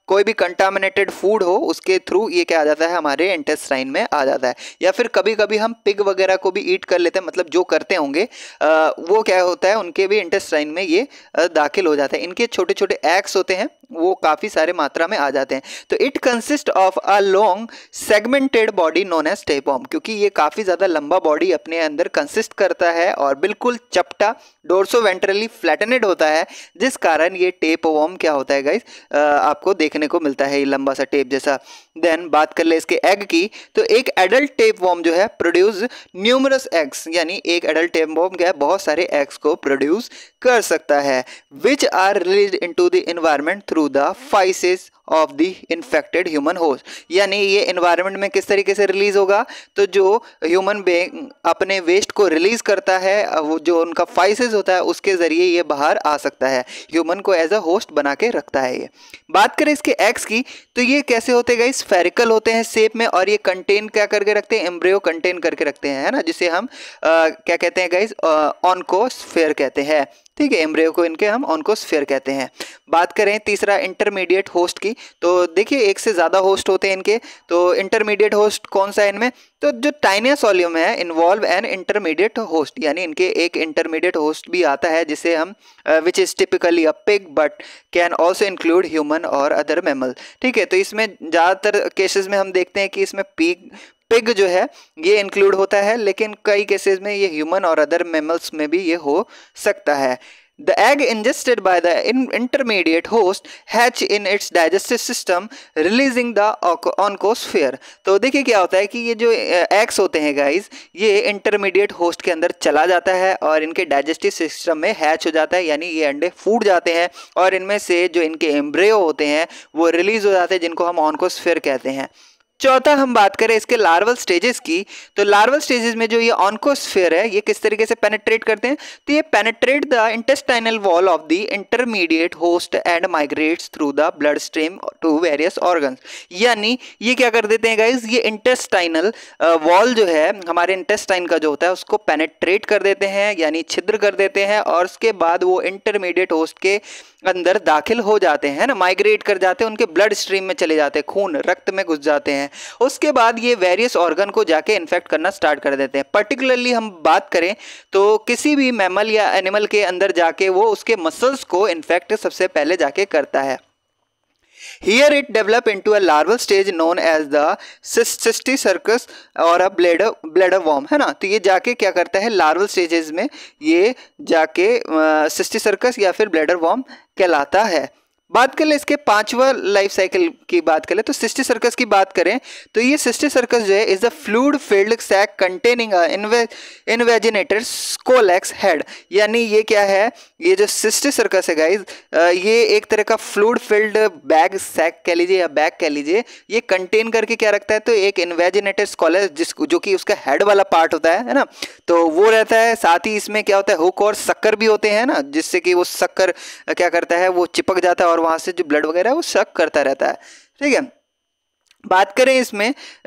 कोई भी कंटामिनेटेड फूड हो उसके थ्रू ये क्या आ जाता है, हमारे इंटेस्टाइन में आ जाता है। या फिर कभी कभी हम पिग वगैरह को भी ईट कर लेते हैं, मतलब जो करते होंगे आ, वो क्या होता है, उनके भी इंटेस्टाइन में ये आ, दाखिल हो जाता है। इनके छोटे छोटे एग्स होते हैं, वो काफ़ी सारे मात्रा में आ जाते हैं। तो it consist of a long segmented body known as tapeworm, क्योंकि ये काफ़ी ज़्यादा लंबा बॉडी अपने अंदर कंसिस्ट करता है और बिल्कुल चपटा डोर्सो वेंट्रली फ्लैटेनेड होता है, जिस कारण ये टेपवर्म क्या होता है गाइस, आपको देखने को मिलता है ये लंबा सा टेप जैसा। देन बात कर ले इसके एग की, तो एक एडल्ट टेपवर्म जो है प्रोड्यूस न्यूमरस एग्स, यानी एक एडल्ट टेपवर्म क्या है, बहुत सारे एग्स को प्रोड्यूस कर सकता है, which are release into the environment through the faeces of the infected human host. यानी ये एनवायरनमेंट में किस तरीके से रिलीज होगा, तो जो ह्यूमन बीइंग अपने वेस्ट को रिलीज करता है, वो जो उनका फाइसेस होता है उसके जरिए ये बाहर आ सकता है, ह्यूमन को एज अ होस्ट बना के रखता है ये। बात करें इसके एग्स की, तो ये कैसे होते हैं गाइस, स्फेरिकल होते हैं शेप में, और ये कंटेन क्या करके रखते हैं, एम्ब्रियो कंटेन करके रखते हैं, है ना, जिसे हम आ, क्या कहते हैं गाइस, ऑनकोस्फेयर कहते हैं। ठीक है, एम्ब्रियो को इनके हम ऑनकोस्फेयर कहते हैं। बात करें तीसरा इंटरमीडिएट होस्ट की, तो देखिए एक से ज़्यादा होस्ट होते हैं इनके। तो इंटरमीडिएट होस्ट कौन सा है इनमें, तो जो टाइनिया सोलियम है इन्वॉल्व एन इंटरमीडिएट होस्ट, यानी इनके एक इंटरमीडिएट होस्ट भी आता है, जिसे हम which is typically a pig but can also include human और अदर मैमल। ठीक है, तो इसमें ज़्यादातर केसेस में हम देखते हैं कि इसमें पिग पिग जो है ये इंक्लूड होता है, लेकिन कई केसेस में ये ह्यूमन और अदर मैमल्स में भी ये हो सकता है। The egg ingested by the intermediate host hatch in its digestive system, releasing the oncosphere। तो देखिए क्या होता है कि ये जो एग्स होते हैं गाइस, ये इंटरमीडिएट होस्ट के अंदर चला जाता है और इनके डाइजेस्टिव सिस्टम में हैच हो जाता है, यानी ये अंडे फूट जाते हैं और इनमें से जो इनके एम्ब्रियो होते हैं वो रिलीज हो जाते हैं, जिनको हम ऑनकोस्फेयर कहते हैं। चौथा हम बात करें इसके लार्वल स्टेजेस की, तो लार्वल स्टेजेस में जो ये ऑनकोस्फेयर है ये किस तरीके से पेनिट्रेट करते हैं, तो ये penetrate the intestinal wall of the intermediate host and migrates through the bloodstream to various organs. यानी ये क्या कर देते हैं गाइज, ये इंटेस्टाइनल वॉल जो है हमारे इंटेस्टाइन का जो होता है उसको पेनिट्रेट कर देते हैं, यानी छिद्र कर देते हैं, और उसके बाद वो इंटरमीडिएट होस्ट के अंदर दाखिल हो जाते हैं ना, माइग्रेट कर जाते हैं, उनके ब्लड स्ट्रीम में चले जाते हैं, खून रक्त में घुस जाते हैं। उसके बाद ये वेरियस ऑर्गन को जाके इन्फेक्ट करना स्टार्ट कर देते हैं। पर्टिकुलरली हम बात करें तो किसी भी मैमल या एनिमल के अंदर जाके वो उसके मसल्स को इन्फेक्ट सबसे पहले जाके करता है। Here it develop into a larval stage known as the cysticercus और a bladder bladder worm, है ना। तो ये जाके क्या करता है, लार्वल स्टेजेस में ये जाके cysticercus या फिर ब्लैडर वॉर्म कहलाता है। बात कर ले इसके पांचवा लाइफ साइकिल की बात करें तो सिस्टिसर्कस की बात करें तो ये सिस्टिसर्कस जो है is a fluid filled sac containing a invaginated scolex head. यानी ये क्या है, ये जो सिस्टिसर्कस है गाइज, ये एक तरह का फ्लूइड फिल्ड बैग सैक कह लीजिए या बैग कह लीजिए, ये कंटेन करके क्या रखता है, तो एक इन्वेजिनेटेड स्कोलेक्स जिस जो कि उसका हेड वाला पार्ट होता है है ना, तो वो रहता है। साथ ही इसमें क्या होता है, हुक और शक्कर भी होते हैं ना, जिससे कि वो शक्कर क्या करता है, वो चिपक जाता है और वहां से जो ब्लड वगैरह है वो सक करता रहता है। ठीक है, बात करें इसमें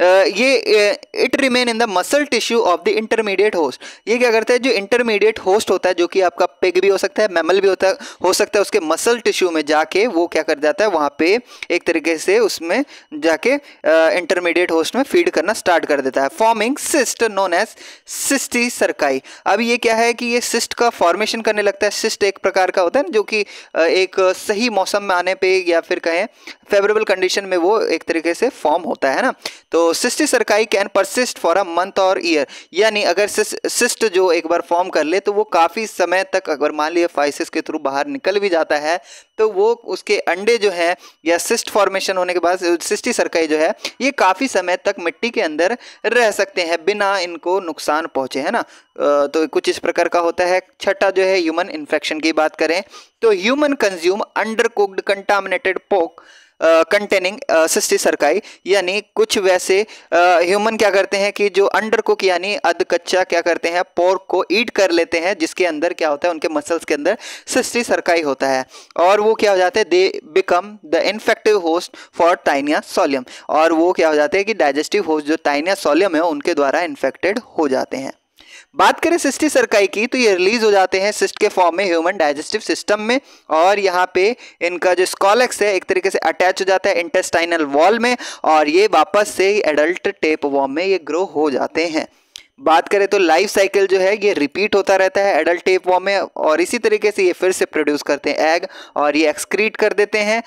ये it remain in the muscle tissue of the intermediate host. ये क्या करता है, जो इंटरमीडिएट होस्ट होता है जो कि आपका पिग भी हो सकता है, मैमल भी होता है हो सकता है, उसके मसल टिश्यू में जाके वो क्या कर जाता है, वहाँ पे एक तरीके से उसमें जाके इंटरमीडिएट होस्ट में फीड करना स्टार्ट कर देता है, forming cyst known as cysticerci. अब ये क्या है कि ये सिस्ट का फॉर्मेशन करने लगता है। सिस्ट एक प्रकार का होता है ना, जो कि एक सही मौसम में आने पे या फिर कहें फेवरेबल कंडीशन में वो एक तरीके से फॉर्म होता है ना। तो cysticerci can persist for a month और ईयर। यानी अगर सिस्ट जो एक बार फॉर्म कर ले तो वो काफ़ी समय तक, अगर मान लिया फाइसिस के थ्रू बाहर निकल भी जाता है, तो वो उसके अंडे जो है या सिस्ट फॉर्मेशन होने के बाद सिस्टिसर्काई जो है ये काफ़ी समय तक मिट्टी के अंदर रह सकते हैं बिना इनको नुकसान पहुँचे, है ना। तो कुछ इस प्रकार का होता है। छठा जो है ह्यूमन इन्फेक्शन की बात करें तो human consume undercooked contaminated pork containing cysticerci. यानी कुछ वैसे ह्यूमन uh, क्या करते हैं कि जो अंडर कुक यानी अध कच्चा क्या करते हैं, पोर्क को ईट कर लेते हैं, जिसके अंदर क्या होता है, उनके मसल्स के अंदर सिस्टिसर्काई होता है, और वो क्या हो जाते हैं, they become the infective host for Taenia solium. और वो क्या हो जाते हैं कि डाइजेस्टिव होस्ट जो टाइनिया सोलियम है उनके द्वारा इन्फेक्टेड हो जाते हैं। बात करें सिस्टिसरकाई की तो ये रिलीज हो जाते हैं सिस्ट के फॉर्म में ह्यूमन डाइजेस्टिव सिस्टम में, और यहाँ पे इनका जो स्कॉलेक्स है एक तरीके से अटैच हो जाता है इंटेस्टाइनल वॉल में, और ये वापस से एडल्ट टेप वॉर्म में ये ग्रो हो जाते हैं। बात करें तो लाइफ साइकिल जो है ये रिपीट होता रहता है एडल्ट टेप वॉर्म में, और इसी तरीके से ये फिर से प्रोड्यूस करते हैं एग, और ये एक्सक्रीट कर देते हैं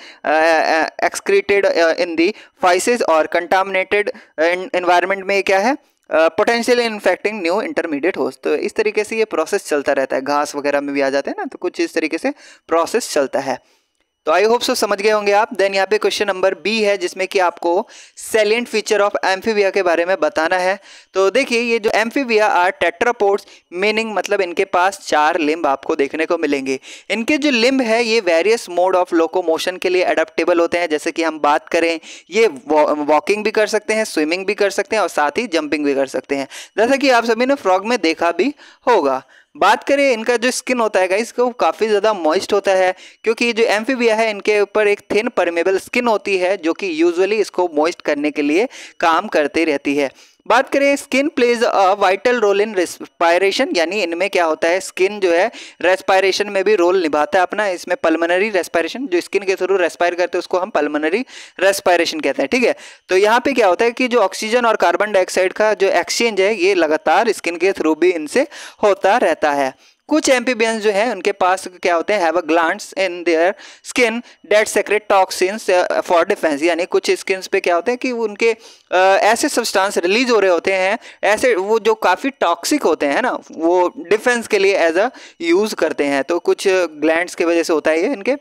एक्सक्रीटेड इन दी फाइसेस, और कंटामिनेटेड एनवायरनमेंट में क्या है potential infecting new intermediate host. तो इस तरीके से ये प्रोसेस चलता रहता है, घास वगैरह में भी आ जाते हैं ना, तो कुछ इस तरीके से प्रोसेस चलता है। तो आई होप सो समझ गए होंगे आप। देन यहाँ पे क्वेश्चन नंबर बी है जिसमें कि आपको सैलिएंट फीचर ऑफ एम्फीबिया के बारे में बताना है। तो देखिए ये जो एम्फीबिया आर टेट्रापोड्स, मीनिंग मतलब इनके पास चार लिम्ब आपको देखने को मिलेंगे। इनके जो लिम्ब है ये वेरियस मोड ऑफ लोकोमोशन के लिए अडेप्टेबल होते हैं। जैसे कि हम बात करें ये वॉकिंग भी कर सकते हैं, स्विमिंग भी कर सकते हैं, और साथ ही जंपिंग भी कर सकते हैं, जैसा कि आप सभी ने फ्रॉग में देखा भी होगा। बात करें इनका जो स्किन होता है गाइस वो काफ़ी ज़्यादा मॉइस्ट होता है, क्योंकि जो एम्फीबिया है इनके ऊपर एक थिन परमेबल स्किन होती है जो कि यूजुअली इसको मॉइस्ट करने के लिए काम करते रहती है। बात करें skin plays a vital role in respiration, यानी इनमें क्या होता है स्किन जो है रेस्पायरेशन में भी रोल निभाता है अपना। इसमें पल्मोनरी रेस्पायरेशन, जो स्किन के थ्रू रेस्पायर करते हैं उसको हम पल्मोनरी रेस्पायरेशन कहते हैं, ठीक है। तो यहाँ पे क्या होता है कि जो ऑक्सीजन और कार्बन डाइऑक्साइड का जो एक्सचेंज है ये लगातार स्किन के थ्रू भी इनसे होता रहता है। कुछ एम्फीबियंस जो है उनके पास क्या होते हैं have a glands in their skin that secrete toxins for defence, यानी कुछ स्किन पे क्या होते हैं कि उनके uh, ऐसे सब्सटेंस रिलीज हो रहे होते हैं, ऐसे वो जो काफ़ी टॉक्सिक होते हैं ना, वो डिफेंस के लिए एज अ यूज़ करते हैं। तो कुछ ग्लैंड्स की वजह से होता है ये इनके।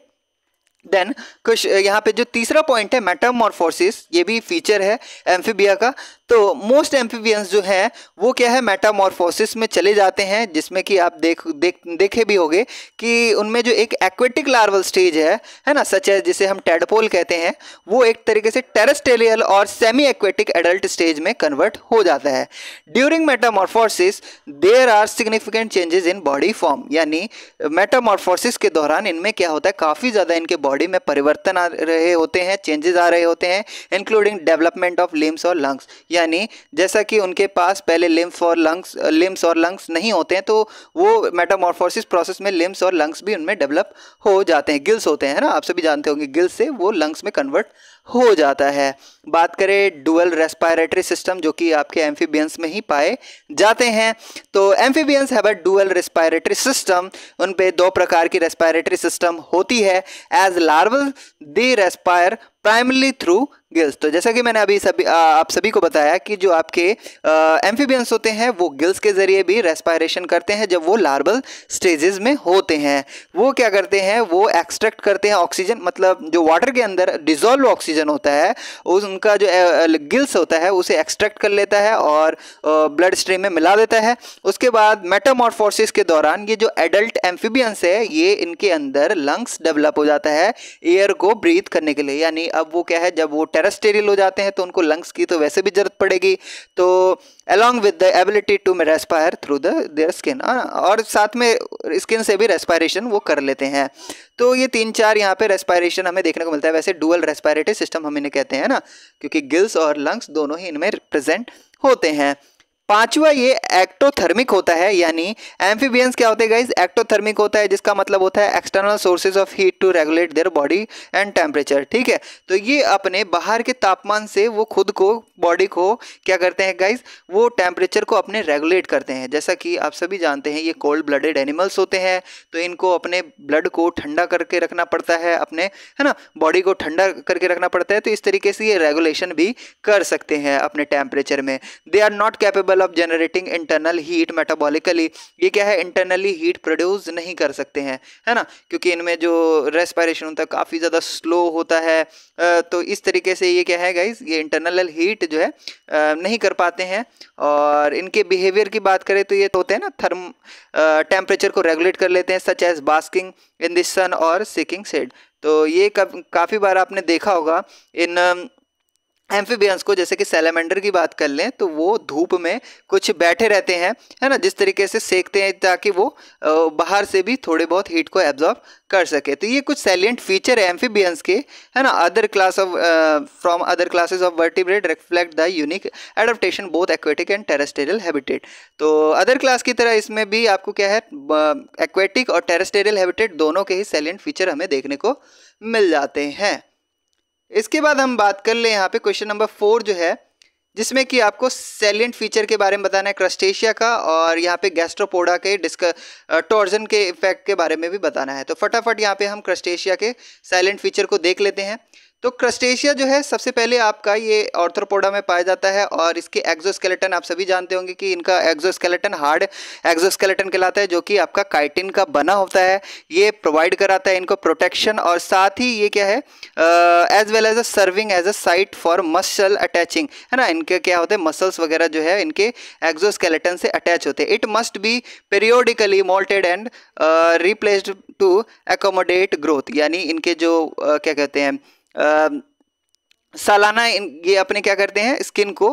देन कुछ यहाँ पे जो तीसरा पॉइंट है मेटामॉर्फोसिस, ये भी फीचर है एम्फीबिया का। तो मोस्ट एम्फीबियंस जो है वो क्या है मेटामॉर्फोसिस में चले जाते हैं, जिसमें कि आप देख देख देखे भी होंगे कि उनमें जो एक एक्वेटिक लार्वल स्टेज है है ना, सच है जिसे हम टेडपोल कहते हैं, वो एक तरीके से टेरेस्ट्रियल और सेमी एक्वेटिक एडल्ट स्टेज में कन्वर्ट हो जाता है। During metamorphosis there are significant changes in body form, यानी मेटामॉर्फोसिस के दौरान इनमें क्या होता है काफ़ी ज़्यादा इनके बॉडी में परिवर्तन आ रहे होते हैं, चेंजेस आ रहे होते हैं, इंक्लूडिंग डेवलपमेंट ऑफ लिम्स और लंग्स, यानी जैसा कि उनके पास पहले लिम्फ और लंग्स लिम्स और लंग्स नहीं होते हैं, तो वो मेटामॉर्फोसिस प्रोसेस में लिम्स और लंग्स भी उनमें डेवलप हो जाते हैं। गिल्स होते हैं ना, आप सभी जानते होंगे, गिल्स से वो लंग्स में कन्वर्ट हो जाता है। बात करें डुअल रेस्पायरेटरी सिस्टम जो कि आपके एम्फीबियंस में ही पाए जाते हैं। तो amphibians have a dual respiratory system, उन पे दो प्रकार की रेस्पायरेटरी सिस्टम होती है। As larval they respire primarily through gills. तो जैसा कि मैंने अभी सभी आ, आप सभी को बताया कि जो आपके एम्फीबियंस होते हैं वो गिल्स के जरिए भी रेस्पायरेशन करते हैं। जब वो लार्वल स्टेजेस में होते हैं वो क्या करते हैं, वो एक्सट्रैक्ट करते हैं ऑक्सीजन, मतलब जो वाटर के अंदर डिजोल्व ऑक्सीजन होता है उनका जो गिल्स होता है उसे एक्सट्रैक्ट कर लेता है और ब्लड स्ट्रीम में मिला देता है। उसके बाद मेटामॉर्फोसिस के दौरान ये जो एडल्ट एम्फीबियंस है ये इनके अंदर लंग्स डेवलप हो जाता है एयर को ब्रीथ करने के लिए, यानी अब वो क्या है जब वो टेरेस्ट्रियल हो जाते हैं तो उनको लंग्स की तो वैसे भी जरूरत पड़ेगी, तो along with the ability to respire through the their skin, और साथ में स्किन से भी रेस्पायरेशन वो कर लेते हैं। तो ये तीन चार यहाँ पे रेस्पायरेशन हमें देखने को मिलता है। वैसे डुअल रेस्पायरेटरी सिस्टम हम इन्हें कहते हैं ना, क्योंकि गिल्स और लंग्स दोनों ही इनमें प्रेजेंट होते हैं। पांचवा ये एक्टोथर्मिक होता है, यानी एम्फीबियंस क्या होते हैं गाइस, एक्टोथर्मिक होता है, जिसका मतलब होता है external sources of heat to regulate their body and temperature, ठीक है। तो ये अपने बाहर के तापमान से वो खुद को बॉडी को क्या करते हैं गाइस, वो टेम्परेचर को अपने रेगुलेट करते हैं। जैसा कि आप सभी जानते हैं ये कोल्ड ब्लडेड एनिमल्स होते हैं, तो इनको अपने ब्लड को ठंडा करके रखना पड़ता है, अपने है ना बॉडी को ठंडा करके रखना पड़ता है। तो इस तरीके से ये रेगुलेशन भी कर सकते हैं अपने टेम्परेचर में। They are not capable of generating internal heat metabolically, ये क्या है इंटरनली हीट प्रोड्यूस नहीं कर सकते हैं, है ना, क्योंकि इनमें जो रेस्पायरेशन होता है काफ़ी ज़्यादा स्लो होता है। तो इस तरीके से ये क्या है गाइस, ये इंटरनल हीट जो है नहीं कर पाते हैं। और इनके बिहेवियर की बात करें तो ये तो होते हैं ना थर्म टेम्परेचर को रेगुलेट कर लेते हैं, such as basking in the sun और सीकिंग शेड। तो ये काफ़ी बार आपने देखा होगा इन एम्फीबियंस को, जैसे कि सैलामेंडर की बात कर लें तो वो धूप में कुछ बैठे रहते हैं, है ना, जिस तरीके से सेकते हैं ताकि वो बाहर से भी थोड़े बहुत हीट को एब्जॉर्ब कर सके। तो ये कुछ सैलिएंट फीचर है एम्फीबियंस के, है ना। Other class of from other classes of vertebrate reflect the unique adaptation both aquatic and terrestrial habitat. तो अदर क्लास की तरह इसमें भी आपको क्या है, एक्वेटिक और टेरेस्ट्रियल हैबिटेट दोनों के ही सैलिएंट फीचर हमें देखने को मिल जाते हैं। इसके बाद हम बात कर ले यहाँ पे क्वेश्चन नंबर फोर जो है, जिसमें कि आपको सैलिएंट फीचर के बारे में बताना है क्रस्टेशिया का, और यहाँ पे गैस्ट्रोपोडा के डिस्क टॉर्जन के इफेक्ट के बारे में भी बताना है। तो फटाफट यहाँ पे हम क्रस्टेशिया के सैलिएंट फीचर को देख लेते हैं। तो क्रस्टेशिया जो है सबसे पहले आपका ये आर्थ्रोपोडा में पाया जाता है, और इसके एक्सोस्केलेटन आप सभी जानते होंगे कि इनका एक्सोस्केलेटन हार्ड एक्सोस्केलेटन कहलाता है, जो कि आपका काइटिन का बना होता है। ये प्रोवाइड कराता है इनको प्रोटेक्शन, और साथ ही ये क्या है, as well as a serving as a site for muscle attaching, है ना। इनके क्या होते हैं, मसल्स वगैरह जो है इनके एक्सोस्केलेटन से अटैच होते हैं। It must be periodically moulted and replaced to accommodate growth, यानी इनके जो uh, क्या कहते हैं Uh, सालाना ये अपने क्या करते हैं, स्किन को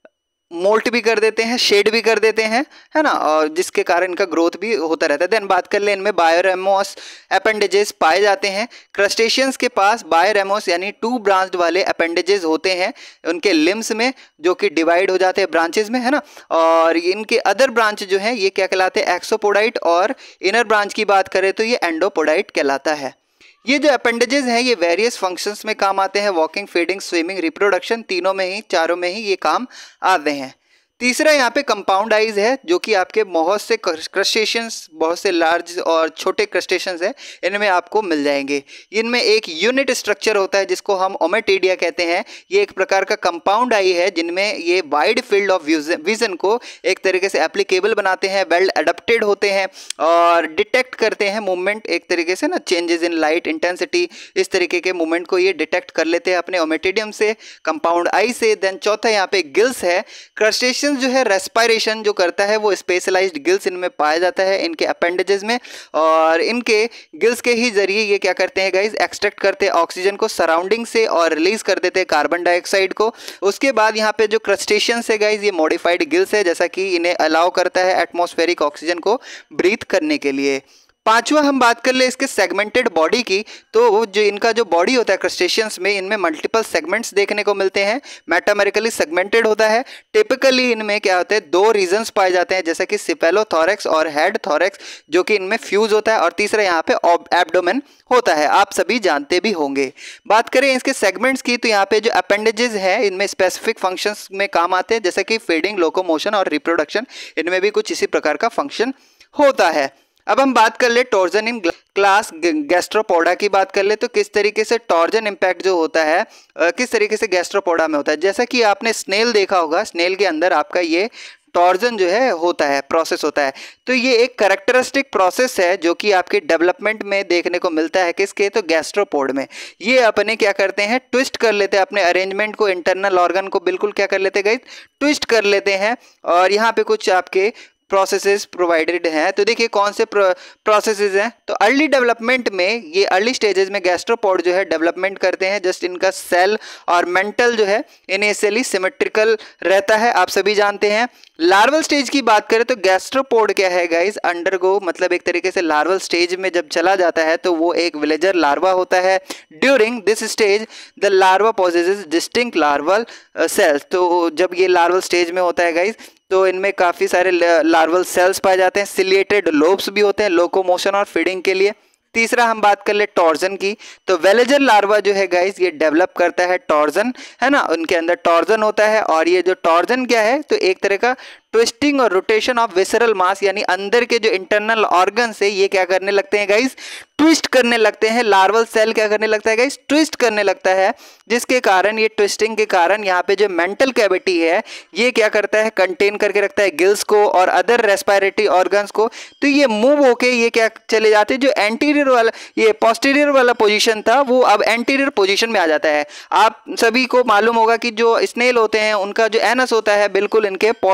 मोल्ट भी कर देते हैं, शेड भी कर देते हैं, है ना, और जिसके कारण इनका ग्रोथ भी होता रहता है। देन बात कर ले, इनमें बायोरेमोस अपेंडेजेस पाए जाते हैं। क्रस्टेशियंस के पास बायोरेमोस यानी टू ब्रांच्ड वाले अपेंडेजेस होते हैं उनके लिम्स में, जो कि डिवाइड हो जाते हैं ब्रांचेस में, है ना। और इनके अदर ब्रांच जो है ये क्या कहलाते हैं, एक्सोपोडाइट, और इनर ब्रांच की बात करें तो ये एंडोपोडाइट कहलाता है। ये जो अपेंडेजेस हैं ये वेरियस फंक्शंस में काम आते हैं, वॉकिंग, फीडिंग, स्विमिंग, रिप्रोडक्शन, तीनों में ही, चारों में ही ये काम आते हैं। तीसरा यहाँ पे कंपाउंड आइज है, जो कि आपके बहुत से क्रस्टेशियंस, बहुत से लार्ज और छोटे क्रस्टेशियंस हैं, इनमें आपको मिल जाएंगे। इनमें एक यूनिट स्ट्रक्चर होता है जिसको हम ओमेटिडिया कहते हैं। ये एक प्रकार का कंपाउंड आई है जिनमें ये वाइड फील्ड ऑफ विजन को एक तरीके से एप्लीकेबल बनाते हैं, वेल एडेप्टेड होते हैं, और डिटेक्ट करते हैं मूवमेंट, एक तरीके से ना चेंजेस इन लाइट इंटेंसिटी, इस तरीके के मूवमेंट को ये डिटेक्ट कर लेते हैं अपने ओमेटिडियम से, कंपाउंड आई से। देन चौथा यहाँ पे गिल्स है। क्रस्टेशियंस जो है रेस्पिरेशन जो करता है वो स्पेशलाइज्ड गिल्स इनमें पाया जाता है, इनके अपेंडेजेस में, और इनके गिल्स के ही जरिए ये क्या करते हैं गाइज, एक्सट्रैक्ट करते हैं ऑक्सीजन को सराउंडिंग से और रिलीज कर देते हैं कार्बन डाइऑक्साइड को। उसके बाद यहाँ पे जो क्रस्टेशियंस है गाइज, ये मॉडिफाइड गिल्स है, जैसा कि इन्हें अलाउ करता है एटमॉस्फेरिक ऑक्सीजन को ब्रीथ करने के लिए। पांचवा हम बात कर ले इसके सेगमेंटेड बॉडी की, तो जो इनका जो बॉडी होता है क्रस्टेशियंस में, इनमें मल्टीपल सेगमेंट्स देखने को मिलते हैं, मेटामेरिकली सेगमेंटेड होता है। टिपिकली इनमें क्या होता है, दो रीजन्स पाए जाते हैं, जैसे कि सिपेलोथोरैक्स और हेड थोरैक्स, जो कि इनमें फ्यूज होता है, और तीसरा यहाँ पे एब्डोमेन होता है, आप सभी जानते भी होंगे। बात करें इसके सेगमेंट्स की, तो यहाँ पे जो अपेंडेजेस है इनमें स्पेसिफिक फंक्शंस में काम आते हैं, जैसे कि फीडिंग, लोकोमोशन और रिप्रोडक्शन, इनमें भी कुछ इसी प्रकार का फंक्शन होता है। अब हम बात कर ले टॉर्जन इन क्लास गैस्ट्रोपोडा की बात कर ले, तो किस तरीके से टॉर्जन इम्पैक्ट जो होता है किस तरीके से गैस्ट्रोपोडा में होता है। जैसा कि आपने स्नेल देखा होगा, स्नेल के अंदर आपका ये टॉर्जन जो है होता है, प्रोसेस होता है। तो ये एक कैरेक्टरिस्टिक प्रोसेस है जो कि आपके डेवलपमेंट में देखने को मिलता है, किसके, तो गैस्ट्रोपोड में। ये अपने क्या करते हैं, ट्विस्ट कर लेते हैं अपने अरेंजमेंट को, इंटरनल ऑर्गन को बिल्कुल क्या कर लेते हैं गाइस, ट्विस्ट कर लेते हैं, और यहाँ पे कुछ आपके प्रोसेसेस प्रोवाइडेड हैं। तो देखिए कौन से प्रोसेसेस हैं, तो अर्ली डेवलपमेंट में, ये अर्ली स्टेजेस में गैस्ट्रोपोड जो है डेवलपमेंट करते हैं। जस्ट इनका सेल और मेंटल जो है इनिशियली सिमेट्रिकल रहता है, आप सभी जानते हैं। लार्वल स्टेज की बात करें तो गैस्ट्रोपोड क्या है गाइस, अंडरगो, मतलब एक तरीके से लार्वल स्टेज में जब चला जाता है तो वो एक विलेजर लार्वा होता है। During this stage the larva possesses distinct larval cells. तो जब ये लार्वल स्टेज में होता है गाइस, तो इनमें काफ़ी सारे लार्वल सेल्स पाए जाते हैं, सिलिएटेड लोब्स भी होते हैं लोकोमोशन और फीडिंग के लिए। तीसरा हम बात कर ले टॉर्जन की, तो वेलेजर लार्वा जो है गाइस ये डेवलप करता है टॉर्जन, है ना, उनके अंदर टॉर्जन होता है। और ये जो टॉर्जन क्या है, तो एक तरह का ट्विस्टिंग और रोटेशन ऑफ विसरल मास, यानी अंदर के जो इंटरनल ऑर्गन से ये क्या करने लगते हैं गाइस, ट्विस्ट करने लगते हैं। लार्वल सेल क्या करने लगता है गाइस, ट्विस्ट करने लगता है, जिसके कारण ये ट्विस्टिंग के कारण यहाँ पे जो मेंटल कैविटी है ये क्या करता है, कंटेन करके रखता है गिल्स को और अदर रेस्पिरेटरी ऑर्गन्स को। तो ये मूव होके ये क्या चले जाते हैं, जो एंटीरियर वाला, ये पोस्टीरियर वाला पोजीशन था वो अब एंटीरियर पोजीशन में आ जाता है। आप सभी को मालूम होगा कि जो स्नेल होते हैं उनका जो एनस होता है बिल्कुल इनके पोस्टीरियर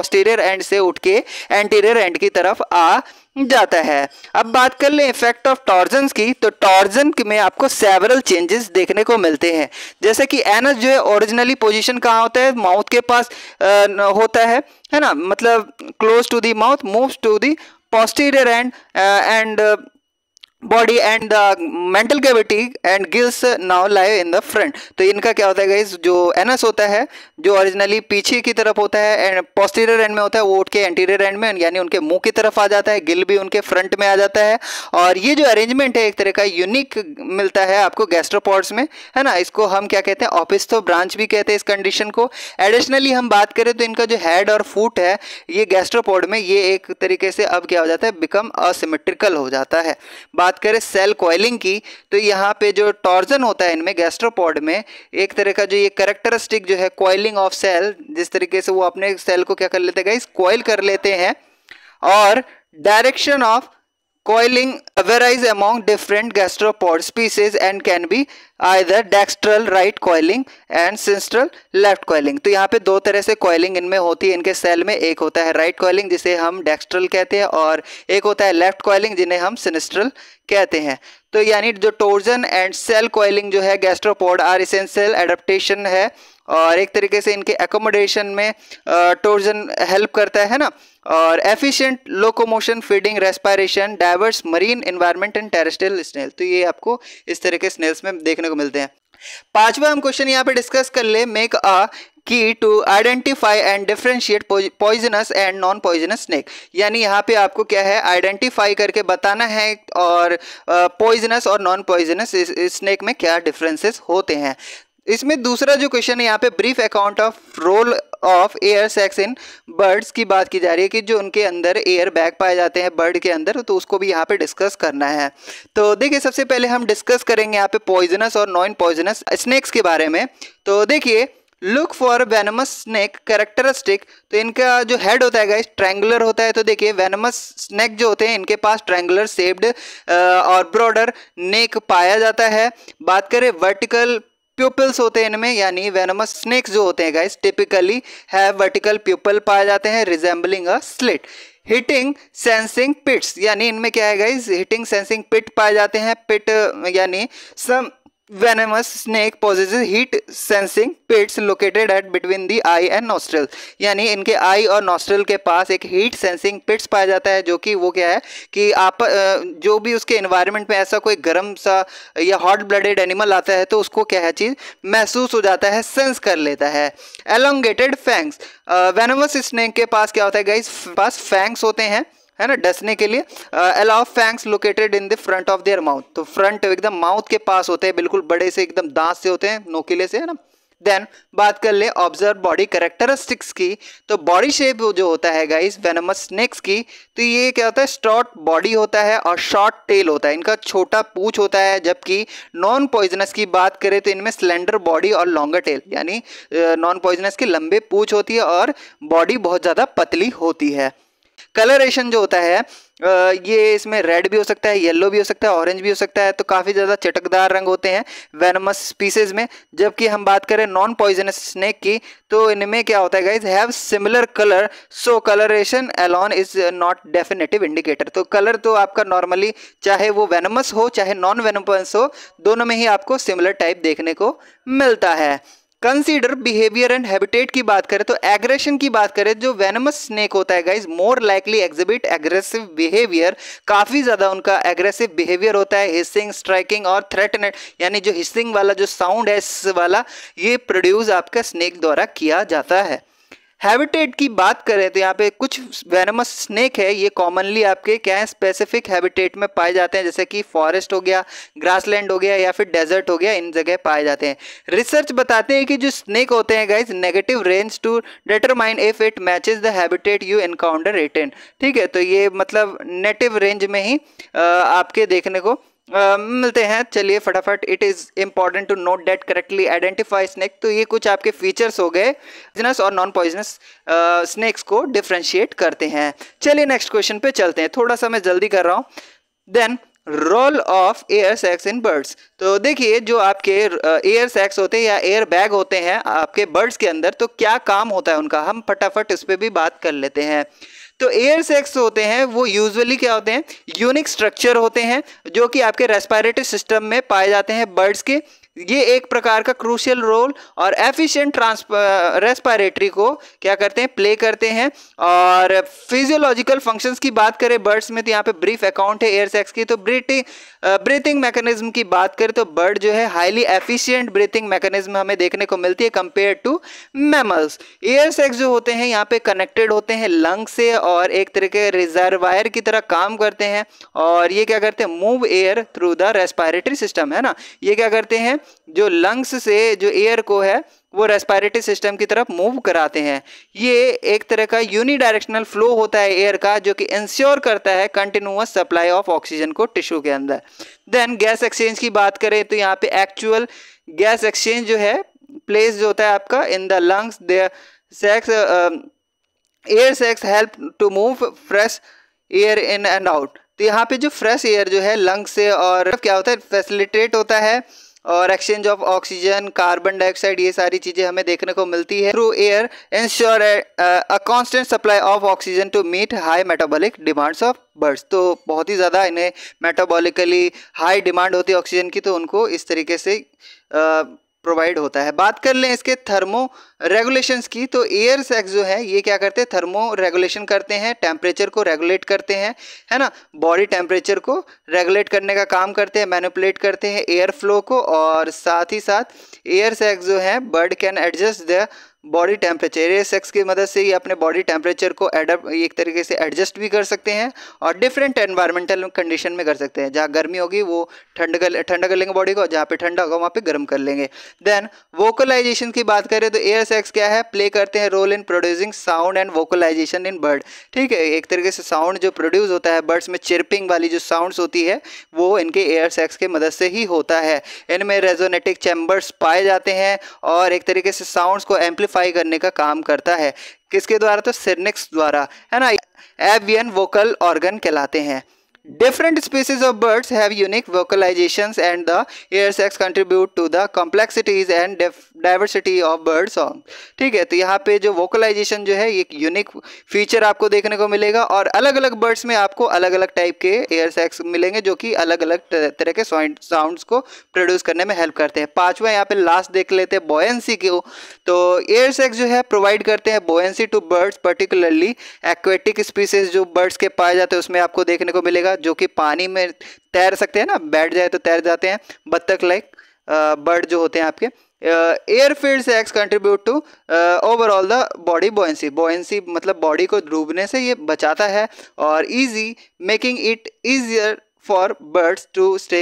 एंड से उठ के एंटीरियर एंड की तरफ आ जाता है। अब बात कर ले इफेक्ट ऑफ टॉर्जन्स की, तो टॉर्जन में आपको सेवरल चेंजेस देखने को मिलते हैं। जैसे कि एनस जो है ओरिजिनली पोजीशन कहाँ होता है, माउथ के पास आ, होता है है ना, मतलब close to the mouth, moves to the posterior end and body and the mantle cavity and gills now live in the front. तो इनका क्या होता है गाइस, जो एनस होता है जो ओरिजिनली पीछे की तरफ होता है एंड पोस्टीरियर एंड में होता है, वो उठ के एंटीरियर एंड में यानी उनके मुंह की तरफ आ जाता है, गिल भी उनके फ्रंट में आ जाता है। और ये जो अरेंजमेंट है एक तरह का यूनिक मिलता है आपको गैस्ट्रोपॉड्स में, है ना। इसको हम क्या कहते हैं, ऑपिस्थो ब्रांच भी कहते हैं इस कंडीशन को। एडिशनली हम बात करें तो इनका जो हेड और फुट है ये गैस्ट्रोपॉड में ये एक तरीके से अब क्या हो जाता है, बिकम असिमेट्रिकल हो जाता है। बात करें सेल कॉइलिंग की, तो यहाँ पे जो टॉर्जन होता है इनमें गैस्ट्रोपॉड में एक तरह का जो ये कैरेक्टरिस्टिक जो है कॉइलिंग ऑफ सेल, जिस तरीके से वो अपने सेल को क्या कर लेते हैं गाइस, कॉइल कर लेते हैं। और direction of coiling varies among different gastropod species and can be either dextral right coiling and sinistral left coiling। तो यहाँ पे दो तरह से coiling इनमें होती है इनके सेल में, एक होता है right coiling जिसे हम dextral कहते हैं और एक होता है left coiling जिन्हें हम sinistral कहते हैं। तो यानी जो टोर्जन एंड सेल कॉइलिंग जो है गैस्ट्रोपॉड आर इसेंशियल एडेप्टेशन है और एक तरीके से इनके एकोमोडेशन में टोर्जन हेल्प करता है ना। और efficient locomotion, feeding, respiration, diverse marine environment and terrestrial snail, तो ये आपको इस तरह के स्नेल्स में देखने को मिलते हैं। पांचवा हम क्वेश्चन यहाँ पे डिस्कस कर ले, make a key to identify and differentiate poisonous and non poisonous snake. यानी यहाँ पे आपको क्या है, आइडेंटिफाई करके बताना है और पॉइजनस और नॉन पॉइजनस स्नेक में क्या डिफरेंसेस होते हैं। इसमें दूसरा जो क्वेश्चन है यहाँ पे brief account of role of air sacs in birds की बात की जा रही है कि जो उनके अंदर एयर बैग पाए जाते हैं बर्ड के अंदर, तो उसको भी यहाँ पे डिस्कस करना है। तो देखिए सबसे पहले हम डिस्कस करेंगे यहाँ पे पॉइजनस और नॉन पॉइजनस स्नेक्स के बारे में। तो देखिए look for venomous snake characteristic, तो इनका जो हेड होता है गाइस ट्रायंगुलर होता है। तो देखिए वेनमस स्नेक जो होते हैं इनके पास ट्रायंगुलर शेप्ड और ब्रॉडर नेक पाया जाता है। बात करें वर्टिकल प्यूपल्स होते हैं इनमें, यानी वेनमस स्नेक्स जो होते हैं guys typically have vertical pupil पाए जाते हैं resembling a slit. Heating sensing pits, यानी इनमें क्या है गाइस, हिटिंग सेंसिंग पिट पाए जाते हैं। पिट यानी सम venomous snake possesses heat sensing pits located at between the eye and nostril, यानी इनके आई और नॉस्ट्रल के पास एक हीट सेंसिंग पिट्स पाया जाता है, जो कि वो क्या है कि आप जो भी उसके एनवायरनमेंट में ऐसा कोई गर्म सा या हॉट ब्लडेड एनिमल आता है तो उसको क्या है चीज़ महसूस हो जाता है, सेंस कर लेता है। एलोंगेटेड फैंग्स, वेनमस स्नेक के पास क्या होता है गाइस, पास फैंग्स होते हैं, है ना, डसने के लिए। Allow fangs located in the front of their mouth, तो फ्रंट एकदम माउथ के पास होते हैं, बिल्कुल बड़े से एकदम दांत से होते हैं, नोकीले से, है ना। देन बात कर ले ऑब्जर्व बॉडी कैरेक्टरिस्टिक्स की, तो बॉडी शेप जो होता है गाइस वेनमस स्नेक्स की, तो ये क्या होता है, स्ट्रॉट बॉडी होता है और शॉर्ट टेल होता है, इनका छोटा पूंछ होता है। जबकि नॉन पॉइजनस की बात करें तो इनमें स्लेंडर बॉडी और लॉन्गर टेल, यानी नॉन पॉइजनस की लंबे पूंछ होती है और बॉडी बहुत ज़्यादा पतली होती है। कलरेशन जो होता है ये इसमें रेड भी हो सकता है, येलो भी हो सकता है, ऑरेंज भी हो सकता है, तो काफ़ी ज़्यादा चटकदार रंग होते हैं वेनमस स्पीसीज में। जबकि हम बात करें नॉन पॉइजनस स्नेक की, तो इनमें क्या होता है guys, have similar colour, so coloration alone is not definitive indicator. तो कलर तो आपका नॉर्मली चाहे वो वेनमस हो चाहे नॉन वेनमस हो, दोनों में ही आपको सिमिलर टाइप देखने को मिलता है। कंसीडर बिहेवियर एंड हैबिटेट की बात करें तो एग्रेशन की बात करें, जो वेनमस स्नेक होता है guys more likely exhibit aggressive behaviour, काफ़ी ज़्यादा उनका एग्रेसिव बिहेवियर होता है। हिसिंग, स्ट्राइकिंग और थ्रेटनेट, यानी जो हिसिंग वाला जो साउंड है इस वाला, ये प्रोड्यूस आपका स्नेक द्वारा किया जाता है। हैबिटेट की बात करें तो यहाँ पे कुछ वेनमस स्नेक है, ये कॉमनली आपके क्या है स्पेसिफिक हैबिटेट में पाए जाते हैं, जैसे कि फॉरेस्ट हो गया, ग्रासलैंड हो गया या फिर डेजर्ट हो गया, इन जगह पाए जाते हैं। रिसर्च बताते हैं कि जो स्नेक होते हैं guys negative range to determine if it matches the habitat you encounter it in, ठीक है। तो ये मतलब नेटिव रेंज में ही आ, आपके देखने को Uh, मिलते हैं। चलिए फटाफट, it is important to note that correctly identify snake, तो ये कुछ आपके फीचर्स हो गए पॉइजनस और नॉन पॉइजनस स्नेक्स को डिफ्रेंशिएट करते हैं। चलिए नेक्स्ट क्वेश्चन पे चलते हैं, थोड़ा सा मैं जल्दी कर रहा हूँ। Then role of air sacs in birds. तो देखिए जो आपके एयर सैक्स होते हैं या एयर बैग होते हैं आपके बर्ड्स के अंदर, तो क्या काम होता है उनका, हम फटाफट इस पर भी बात कर लेते हैं। तो एयर सैक्स होते हैं वो यूजुअली क्या होते हैं, यूनिक स्ट्रक्चर होते हैं जो कि आपके रेस्पिरेटरी सिस्टम में पाए जाते हैं बर्ड्स के। ये एक प्रकार का क्रूशियल रोल और एफिशिएंट ट्रांस रेस्पिरेटरी को क्या करते हैं, प्ले करते हैं। और फिजियोलॉजिकल फंक्शंस की बात करें बर्ड्स में, तो यहाँ पे ब्रीफ अकाउंट है एयर सैक्स की। तो ब्रीथिंग ब्रीथिंग मैकेनिज्म की बात करें तो बर्ड जो है हाईली एफिशिएंट ब्रीथिंग मैकेनिज्म हमें देखने को मिलती है compare to mammals. Air sacs जो होते हैं यहाँ पे कनेक्टेड होते हैं लंग से और एक तरह के रिजर्वायर की तरह काम करते हैं। और ये क्या करते हैं, move air through the respiratory system, है ना। ये क्या करते हैं, जो लंग्स से जो एयर को है वो रेस्पिरेटरी सिस्टम की तरफ मूव कराते हैं। ये एक तरह का यूनिडायरेक्शनल फ्लो होता है एयर का, जो कि इंश्योर करता है कंटिन्यूअस सप्लाई ऑफ ऑक्सीजन को टिश्यू के अंदर। देन गैस एक्सचेंज की बात करें तो यहाँ पे एक्चुअल गैस एक्सचेंज जो है प्लेस जो होता है आपका in the lungs. Their sacs air sacs help to move fresh air in and out. तो यहाँ पे जो फ्रेश एयर जो है लंग्स से और क्या होता है, फैसिलिटेट होता है और exchange of oxygen, carbon dioxide, ये सारी चीज़ें हमें देखने को मिलती है through air. Ensure a constant supply of oxygen to meet high metabolic demands of birds. तो बहुत ही ज़्यादा इन्हें मेटाबॉलिकली हाई डिमांड होती है ऑक्सीजन की, तो उनको इस तरीके से uh, प्रोवाइड होता है। बात कर लें इसके थर्मो रेगुलेशंस की, तो एयर सैक्स जो है ये क्या करते हैं, थर्मो रेगुलेशन करते हैं, टेम्परेचर को रेगुलेट करते हैं, है ना। बॉडी टेम्परेचर को रेगुलेट करने का काम करते हैं, मैनिपुलेट करते हैं एयर फ्लो को। और साथ ही साथ एयर सैक्स जो है bird can adjust the body temperature. Air sacs की मदद से ये अपने बॉडी टेम्परेचर को एडप्ट एक तरीके से एडजस्ट भी कर सकते हैं और डिफरेंट एनवायरमेंटल कंडीशन में कर सकते हैं। जहाँ गर्मी होगी वो ठंड कर ठंडा कर लेंगे बॉडी को, जहाँ पे ठंडा होगा वहाँ पे गर्म कर लेंगे। देन वोकलाइजेशन की बात करें तो एयर सैक्स क्या है, प्ले करते हैं role in producing sound and vocalisation in bird. ठीक है, एक तरीके से साउंड जो प्रोड्यूस होता है बर्ड्स में, चिरपिंग वाली जो साउंड्स होती है वो इनके एयर सैक्स के मदद से ही होता है। इनमें रेजोनेटिक चैम्बर्स पाए जाते हैं और एक तरीके से साउंड्स को एम्पलीफाई करने का काम करता है। किसके द्वारा, तो सिर्निक्स द्वारा, है ना। एवियन वोकल ऑर्गन कहलाते हैं। Different species of birds have unique vocalizations and the air sacs contribute to the complexities and diversity of bird song। ठीक है, तो यहाँ पे जो vocalization जो है एक यूनिक फीचर आपको देखने को मिलेगा और अलग अलग बर्ड्स में आपको अलग अलग टाइप के एयर सैक्स मिलेंगे जो कि अलग अलग तरह के साउंड्स को प्रोड्यूस करने में हेल्प करते हैं। पांचवा यहाँ पे लास्ट देख लेते हैं बोयंसी को। तो एयर सैक्स जो है प्रोवाइड करते हैं buoyancy to birds, particularly aquatic species जो बर्ड्स के पाए जाते हैं उसमें आपको देखने को मिलेगा, जो कि पानी में तैर सकते हैं ना, बैठ जाए तो तैर जाते हैं, बत्तख लाइक बर्ड जो होते हैं आपके। Air filled sacs contribute to overall the body buoyancy. Buoyancy मतलब बॉडी को डूबने से ये बचाता है और easy making it easier for birds to stay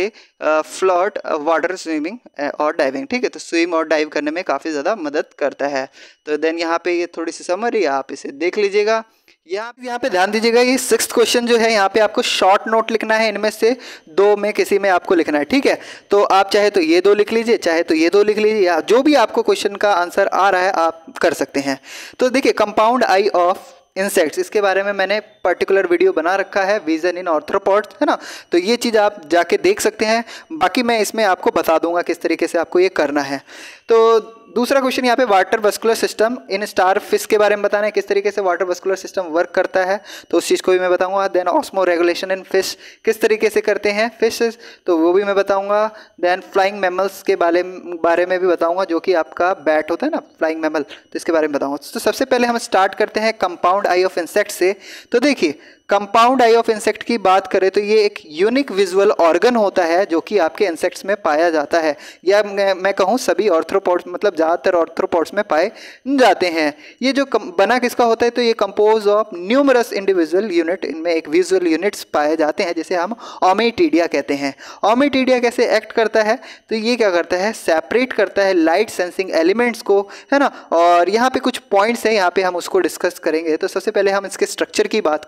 float water swimming और डाइविंग। ठीक है, तो स्विम और डाइव करने में काफ़ी ज़्यादा मदद करता है। तो देन यहाँ पे ये थोड़ी सी समरी आप इसे देख लीजिएगा। यहाँ यहाँ पे ध्यान दीजिएगा, ये सिक्स्थ क्वेश्चन जो है यहाँ पे आपको शॉर्ट नोट लिखना है, इनमें से दो में किसी में आपको लिखना है। ठीक है, तो आप चाहे तो ये दो लिख लीजिए, चाहे तो ये दो लिख लीजिए, या जो भी आपको क्वेश्चन का आंसर आ रहा है आप कर सकते हैं। तो देखिए कंपाउंड आई ऑफ इंसेक्ट्स, इसके बारे में मैंने पर्टिकुलर वीडियो बना रखा है, विजन इन आर्थ्रोपॉड्स, है ना। तो ये चीज़ आप जाके देख सकते हैं, बाकी मैं इसमें आपको बता दूंगा किस तरीके से आपको ये करना है। तो दूसरा क्वेश्चन यहाँ पे water vascular system in star fish के बारे में बताना है, किस तरीके से वाटर वस्कुलर सिस्टम वर्क करता है, तो उस चीज़ को भी मैं बताऊंगा। Then osmoregulation in fish, किस तरीके से करते हैं फिशेस, तो वो भी मैं बताऊंगा। देन फ्लाइंग मैमल्स के बारे बारे में भी बताऊंगा, जो कि आपका बैट होता है ना, फ्लाइंग मैमल, तो इसके बारे में बताऊंगा। तो सबसे पहले हम स्टार्ट करते हैं कंपाउंड आई ऑफ इंसेक्ट से। तो देखिए कंपाउंड आई ऑफ इंसेक्ट की बात करें तो ये एक यूनिक विजुअल ऑर्गन होता है जो कि आपके इंसेक्ट्स में पाया जाता है, या मैं कहूँ सभी ऑर्थ्रोपॉड्स, मतलब ज़्यादातर ऑर्थ्रोपॉड्स में पाए जाते हैं। ये जो बना किसका होता है, तो ये compose of numerous individual unit, इनमें एक विजुअल यूनिट्स पाए जाते हैं जिसे हम ओमेटिडिया कहते हैं। ओमेटिडिया कैसे एक्ट करता है, तो ये क्या करता है, सेपरेट करता है लाइट सेंसिंग एलिमेंट्स को, है ना। और यहाँ पे कुछ पॉइंट्स हैं, यहाँ पे हम उसको डिस्कस करेंगे। तो सबसे पहले हम इसके स्ट्रक्चर की बात करें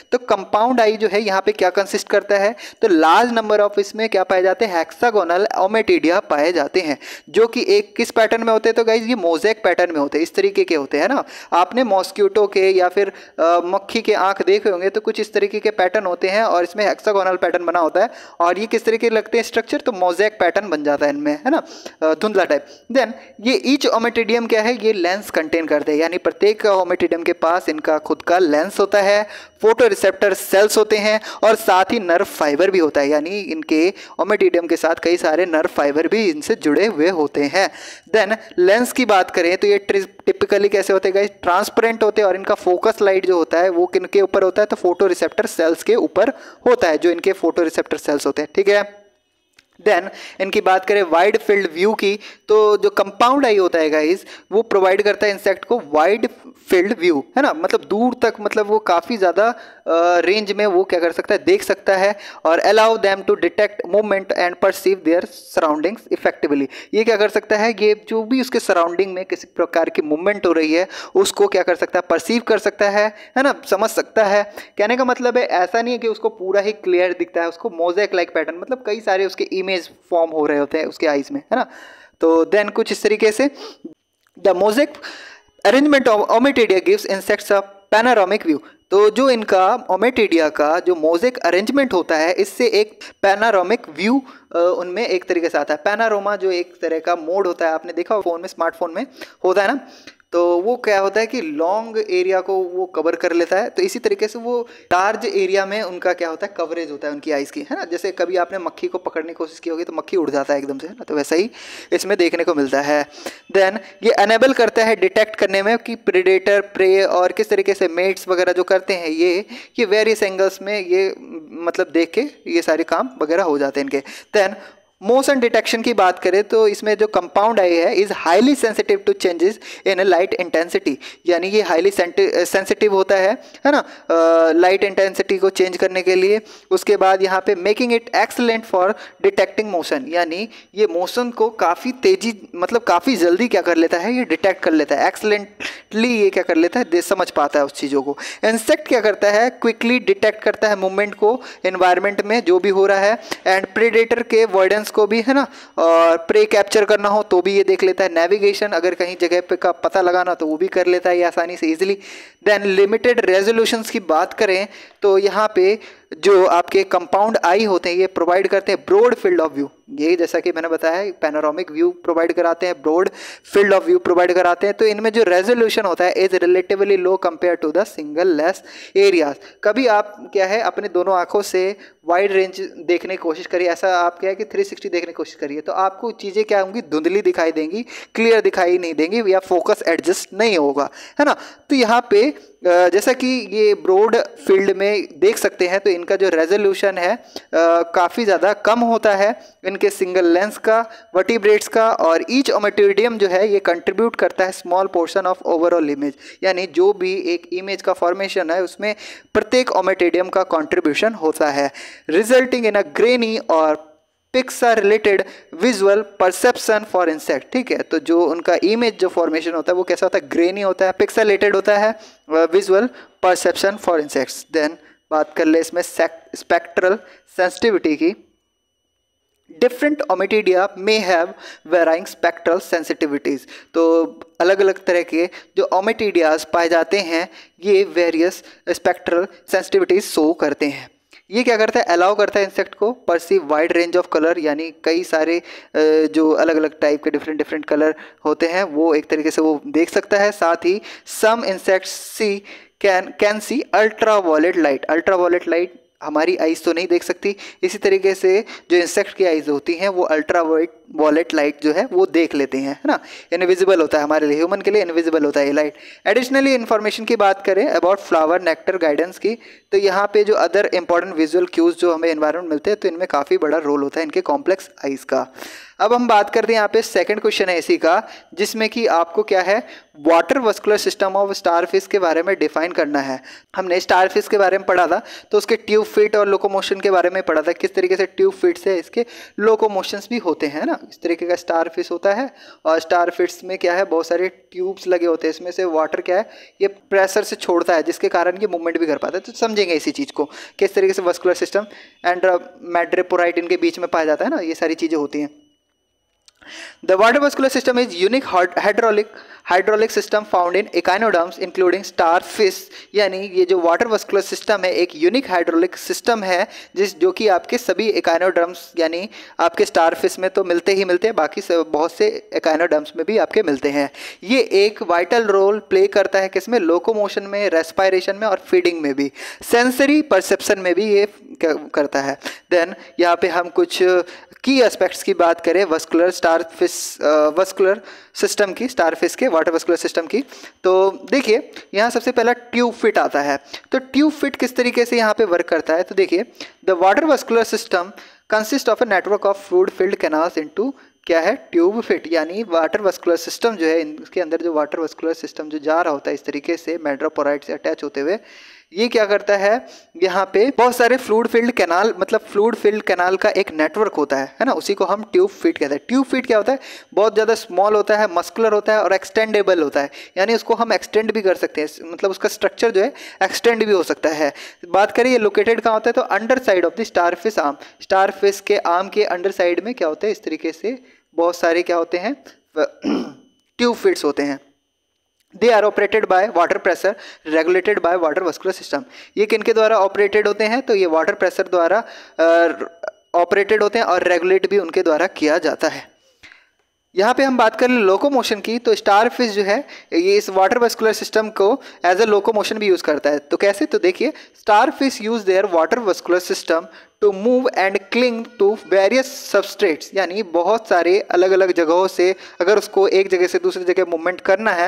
तो कंपाउंड आई जो है यहाँ पे क्या कंसिस्ट करता है, तो लार्ज नंबर ऑफ इसमें क्या पाए जाते हैं, हेक्सागोनल ओमेटिडिया पाए जाते हैं, जो कि एक किस पैटर्न में होते हैं, तो गाइज ये मोज़ेक पैटर्न में होते हैं, इस तरीके के होते हैं ना। आपने मॉस्क्यूटो के या फिर आ, मक्खी के आंख देखे होंगे तो कुछ इस तरीके के पैटर्न होते हैं और इसमें हेक्सागोनल पैटर्न बना होता है, और ये किस तरीके लगते हैं स्ट्रक्चर, तो मोज़ेक पैटर्न बन जाता है इनमें, है ना, धुंधला टाइप। देन ये ईच ओमेटिडियम क्या है, ये लेंस कंटेन करते हैं, यानी प्रत्येक ओमेटिडियम के पास इनका खुद का लेंस होता है, फोटो रिसेप्टर सेल्स होते हैं और साथ ही नर्व फाइबर भी होता है, यानी इनके ओमेटिडियम के साथ कई सारे नर्व फाइबर भी इनसे जुड़े हुए होते हैं। देन लेंस की बात करें तो ये टिपिकली कैसे होते हैं गाइस, ट्रांसपेरेंट होते हैं, और इनका फोकस लाइट जो होता है वो किन के ऊपर होता है, तो फोटो रिसेप्टर सेल्स के ऊपर होता है, जो इनके फोटो रिसेप्टर सेल्स होते हैं, ठीक है। देन इनकी बात करें वाइड फील्ड व्यू की, तो जो कंपाउंड आई होता है गाइस वो प्रोवाइड करता है इंसेक्ट को वाइड फील्ड व्यू, है ना, मतलब दूर तक, मतलब वो काफ़ी ज़्यादा रेंज में वो क्या कर सकता है, देख सकता है, और allow them to detect movement and perceive their surroundings effectively. ये क्या कर सकता है, ये जो भी उसके सराउंडिंग में किसी प्रकार की मूवमेंट हो रही है उसको क्या कर सकता है, परसीव कर सकता है है ना, समझ सकता है। कहने का मतलब है ऐसा नहीं है कि उसको पूरा ही क्लियर दिखता है, उसको मोज़ेक लाइक पैटर्न, मतलब कई सारे उसके इमेज फॉर्म हो रहे होते हैं उसके आईज में, है ना। तो देन कुछ इस तरीके से the mosaic arrangement of ommatidia gives insects a panoramic view. तो जो इनका ओमेटिडिया का जो मोज़ेक अरेंजमेंट होता है इससे एक पैनोरामिक व्यू उनमें एक तरीके से आता है। पैनारोमा जो एक तरह का मोड होता है, आपने देखा फोन में, स्मार्टफोन में होता है ना, तो वो क्या होता है कि लॉन्ग एरिया को वो कवर कर लेता है, तो इसी तरीके से वो लार्ज एरिया में उनका क्या होता है, कवरेज होता है उनकी आइज़ की, है ना। जैसे कभी आपने मक्खी को पकड़ने की कोशिश की होगी तो मक्खी उड़ जाता है एकदम से, है ना, तो वैसा ही इसमें देखने को मिलता है। देन ये अनेबल करता है डिटेक्ट करने में कि प्रेडेटर, प्रे और किस तरीके से मेट्स वगैरह जो करते हैं ये ये वेरियस एंगल्स में ये मतलब देख के ये सारे काम वगैरह हो जाते हैं इनके। देन मोशन डिटेक्शन की बात करें तो इसमें जो कंपाउंड आई है is highly sensitive to changes in light intensity, यानी ये हाईली सेंसिटिव होता है है ना, लाइट इंटेंसिटी को चेंज करने के लिए। उसके बाद यहाँ पे making it excellent for detecting motion, यानी ये मोशन को काफ़ी तेजी मतलब काफ़ी जल्दी क्या कर लेता है, ये डिटेक्ट कर लेता है, एक्सलेंटली ये क्या कर लेता है, समझ पाता है उस चीज़ों को। इंसेक्ट क्या करता है, क्विकली डिटेक्ट करता है मूवमेंट को एनवायरनमेंट में जो भी हो रहा है, एंड प्रेडेटर के अवॉइडेंस को भी, है ना, और प्रे कैप्चर करना हो तो भी ये देख लेता है, नेविगेशन अगर कहीं जगह पे का पता लगाना तो वो भी कर लेता है ये आसानी से इजीली। देन लिमिटेड रेजोल्यूशंस की बात करें तो यहाँ पे जो आपके कंपाउंड आई होते हैं ये प्रोवाइड करते हैं ब्रॉड फील्ड ऑफ व्यू, ये जैसा कि मैंने बताया पैनोरामिक व्यू प्रोवाइड कराते हैं, broad field of view provide कराते हैं। तो इनमें जो रेजोल्यूशन होता है is relatively low compare to the single lens areas. कभी आप क्या है अपने दोनों आंखों से वाइड रेंज देखने की कोशिश करिए, ऐसा आप क्या है कि थ्री सिक्सटी देखने की कोशिश करिए, तो आपको चीज़ें क्या होंगी, धुंधली दिखाई देंगी, क्लियर दिखाई नहीं देंगी, या फोकस एडजस्ट नहीं होगा, है ना। तो यहाँ पे जैसा कि ये ब्रॉड फील्ड में देख सकते हैं तो इनका जो रेजोल्यूशन है काफ़ी ज़्यादा कम होता है इनके सिंगल लेंस का, वर्टिब्रेट्स का, और ईच ओमेटिडियम जो है ये कंट्रीब्यूट करता है small portion of overall image, यानी जो भी एक इमेज का फॉर्मेशन है उसमें प्रत्येक ओमेटिडियम का कंट्रीब्यूशन होता है, रिजल्टिंग इन अ ग्रेनी और pixelated visual perception for insect. ठीक है, तो जो उनका इमेज जो फॉर्मेशन होता है वो कैसा होता है, ग्रेनी होता है, पिक्सेलेटेड होता है, visual perception for insects. Then बात कर ले इसमें स्पेक्ट्रल सेंसिटिविटी की। Different ommatidia may have varying spectral sensitivities, तो अलग अलग तरह के जो ओमेटिडियाज पाए जाते हैं ये वेरियस स्पेक्ट्रल सेंसिटिविटीज शो करते हैं। ये क्या करता है, अलाउ करता है इंसेक्ट को perceive wide range of colour, यानी कई सारे जो अलग अलग टाइप के डिफरेंट डिफरेंट कलर होते हैं वो एक तरीके से वो देख सकता है। साथ ही some insects see can can see ultraviolet light, ultraviolet light हमारी आइज़ तो नहीं देख सकती, इसी तरीके से जो इंसेक्ट की आइज़ होती हैं वो अल्ट्रा वॉयलेट लाइट जो है वो देख लेते हैं, है ना, इनविजिबल होता है हमारे लिए, ह्यूमन के लिए इनविजिबल होता है ये लाइट। एडिशनली इन्फॉर्मेशन की बात करें अबाउट फ्लावर नेक्टर गाइडेंस की, तो यहाँ पे जो अदर इंपॉर्टेंट विजुअल क्यूज जो हमें एनवायरनमेंट मिलते हैं तो इनमें काफ़ी बड़ा रोल होता है इनके कॉम्प्लेक्स आइज़ का। अब हम बात करते हैं यहाँ पे सेकंड क्वेश्चन है इसी का, जिसमें कि आपको क्या है water vascular system of starfish के बारे में डिफाइन करना है। हमने स्टारफिश के बारे में पढ़ा था तो उसके ट्यूब फीट और लोकोमोशन के बारे में पढ़ा था, किस तरीके से ट्यूब फीट से इसके लोकोमोशंस भी होते हैं ना। ना, इस तरीके का स्टार फिश होता है। और स्टार फिश में क्या है, बहुत सारे ट्यूब्स लगे होते हैं, इसमें से वाटर क्या है ये प्रेशर से छोड़ता है, जिसके कारण ये मूवमेंट भी कर पाता है। तो समझेंगे इसी चीज़ को, किस तरीके से वस्कुलर सिस्टम एंड मैड्रेपोराइट इनके बीच में पाया जाता है ना, ये सारी चीज़ें होती हैं। The water vascular system is unique hydraulic hydraulic system found in echinoderms including starfish। यानी ये जो वाटर वस्कुलर सिस्टम है एक यूनिक हाइड्रोलिक सिस्टम है जिस जो कि आपके सभी एकाइनोडर्म्स यानी आपके स्टारफिश में तो मिलते ही मिलते हैं, बाकी बहुत से एकाइनोडर्म्स में भी आपके मिलते हैं। ये एक वाइटल रोल प्ले करता है किसमें, लोकोमोशन में, रेस्पायरेशन में और फीडिंग में भी, सेंसरी परसेप्शन में भी ये करता है। देन यहाँ पे हम कुछ की एस्पेक्ट्स की बात करें वस्कुलर स्टारफिश वस्कुलर सिस्टम की, स्टारफिश के वाटर वस्कुलर सिस्टम की, तो देखिए यहाँ सबसे पहला ट्यूब फिट आता है। तो ट्यूब फिट किस तरीके से यहाँ पे वर्क करता है, तो देखिए the water vascular system consist of a network of fluid filled canals into क्या है ट्यूब फिट। यानी वाटर वस्कुलर सिस्टम जो है इसके अंदर जो वाटर वस्कुलर सिस्टम जो जा रहा होता है इस तरीके से मैड्रेपोराइट से अटैच होते हुए, ये क्या करता है यहाँ पे बहुत सारे फ्लूइड फिल्ड कैनाल, मतलब फ्लूइड फिल्ड कैनाल का एक नेटवर्क होता है है ना, उसी को हम ट्यूब फिट कहते हैं। ट्यूब फिट क्या होता है, बहुत ज़्यादा स्मॉल होता है, मस्कुलर होता है और एक्सटेंडेबल होता है, यानी उसको हम एक्सटेंड भी कर सकते हैं, मतलब उसका स्ट्रक्चर जो है एक्सटेंड भी हो सकता है। बात करें ये लोकेटेड कहाँ होता है, तो underside of the starfish arm, starfish के आर्म के अंडर साइड में क्या होता है इस तरीके से बहुत सारे क्या होते हैं ट्यूब फिट्स होते हैं। They are operated by water pressure regulated by water vascular system. ये किनके द्वारा ऑपरेटेड होते हैं, तो ये वाटर प्रेशर द्वारा ऑपरेटेड होते हैं और रेगुलेट भी उनके द्वारा किया जाता है। यहाँ पे हम बात करें लोकोमोशन की, तो स्टारफिश जो है ये इस वाटर वस्कुलर सिस्टम को एज अ लोकोमोशन भी यूज़ करता है। तो कैसे, तो देखिए starfish use their water vascular system to move and cling to various substrates. यानी बहुत सारे अलग अलग जगहों से अगर उसको एक जगह से दूसरी जगह मूवमेंट करना है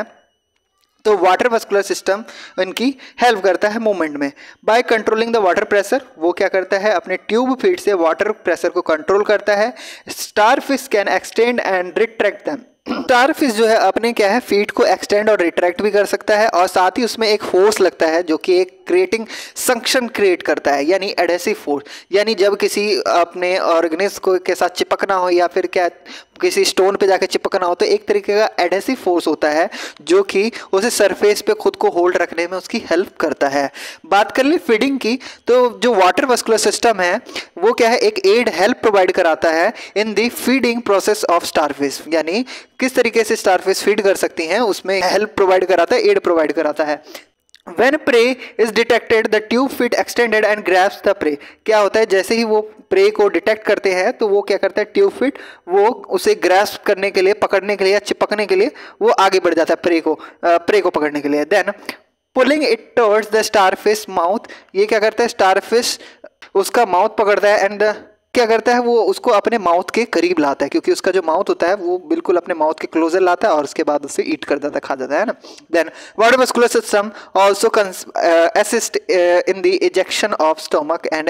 तो वाटर वस्कुलर सिस्टम इनकी हेल्प करता है मूवमेंट में। By controlling the water pressure, वो क्या करता है अपने ट्यूब फीड से वाटर प्रेशर को कंट्रोल करता है। Starfish can extend and retract them. Starfish जो है अपने क्या है फीट को एक्सटेंड और रिट्रैक्ट भी कर सकता है और साथ ही उसमें एक फोर्स लगता है जो कि एक क्रिएटिंग संक्शन क्रिएट करता है, यानी एडेसिव फोर्स। यानी जब किसी अपने ऑर्गेनिज्म को के साथ चिपकना हो या फिर क्या किसी स्टोन पे जाकर चिपकना हो तो एक तरीके का एडेसिव फोर्स होता है जो कि उसे सरफेस पे खुद को होल्ड रखने में उसकी हेल्प करता है। बात कर ले फीडिंग की, तो जो वाटर वस्कुलर सिस्टम है वो क्या है एक एड हेल्प प्रोवाइड कराता है in the feeding process of starfish. यानी किस तरीके से स्टारफिश फीड कर सकती हैं उसमें हेल्प प्रोवाइड कराता है, एड प्रोवाइड कराता है। When prey is detected, the tube fit extended and grabs the prey। क्या होता है जैसे ही वो प्रे को डिटेक्ट करते हैं तो वो क्या करता है ट्यूब फिट वो उसे ग्रास्प करने के लिए, पकड़ने के लिए या चिपकने के लिए वो आगे बढ़ जाता है प्रे को प्रे को पकड़ने के लिए। Then pulling it towards the starfish mouth, ये क्या करता है स्टारफिश उसका माउथ पकड़ता है एंड क्या करता है वो उसको अपने माउथ के करीब लाता है, क्योंकि उसका जो माउथ होता है वो बिल्कुल अपने माउथ के क्लोजर लाता है और उसके बाद उसे ईट कर देता है, खा जाता है ना। Then water vascular system also assist in the ejection of stomach and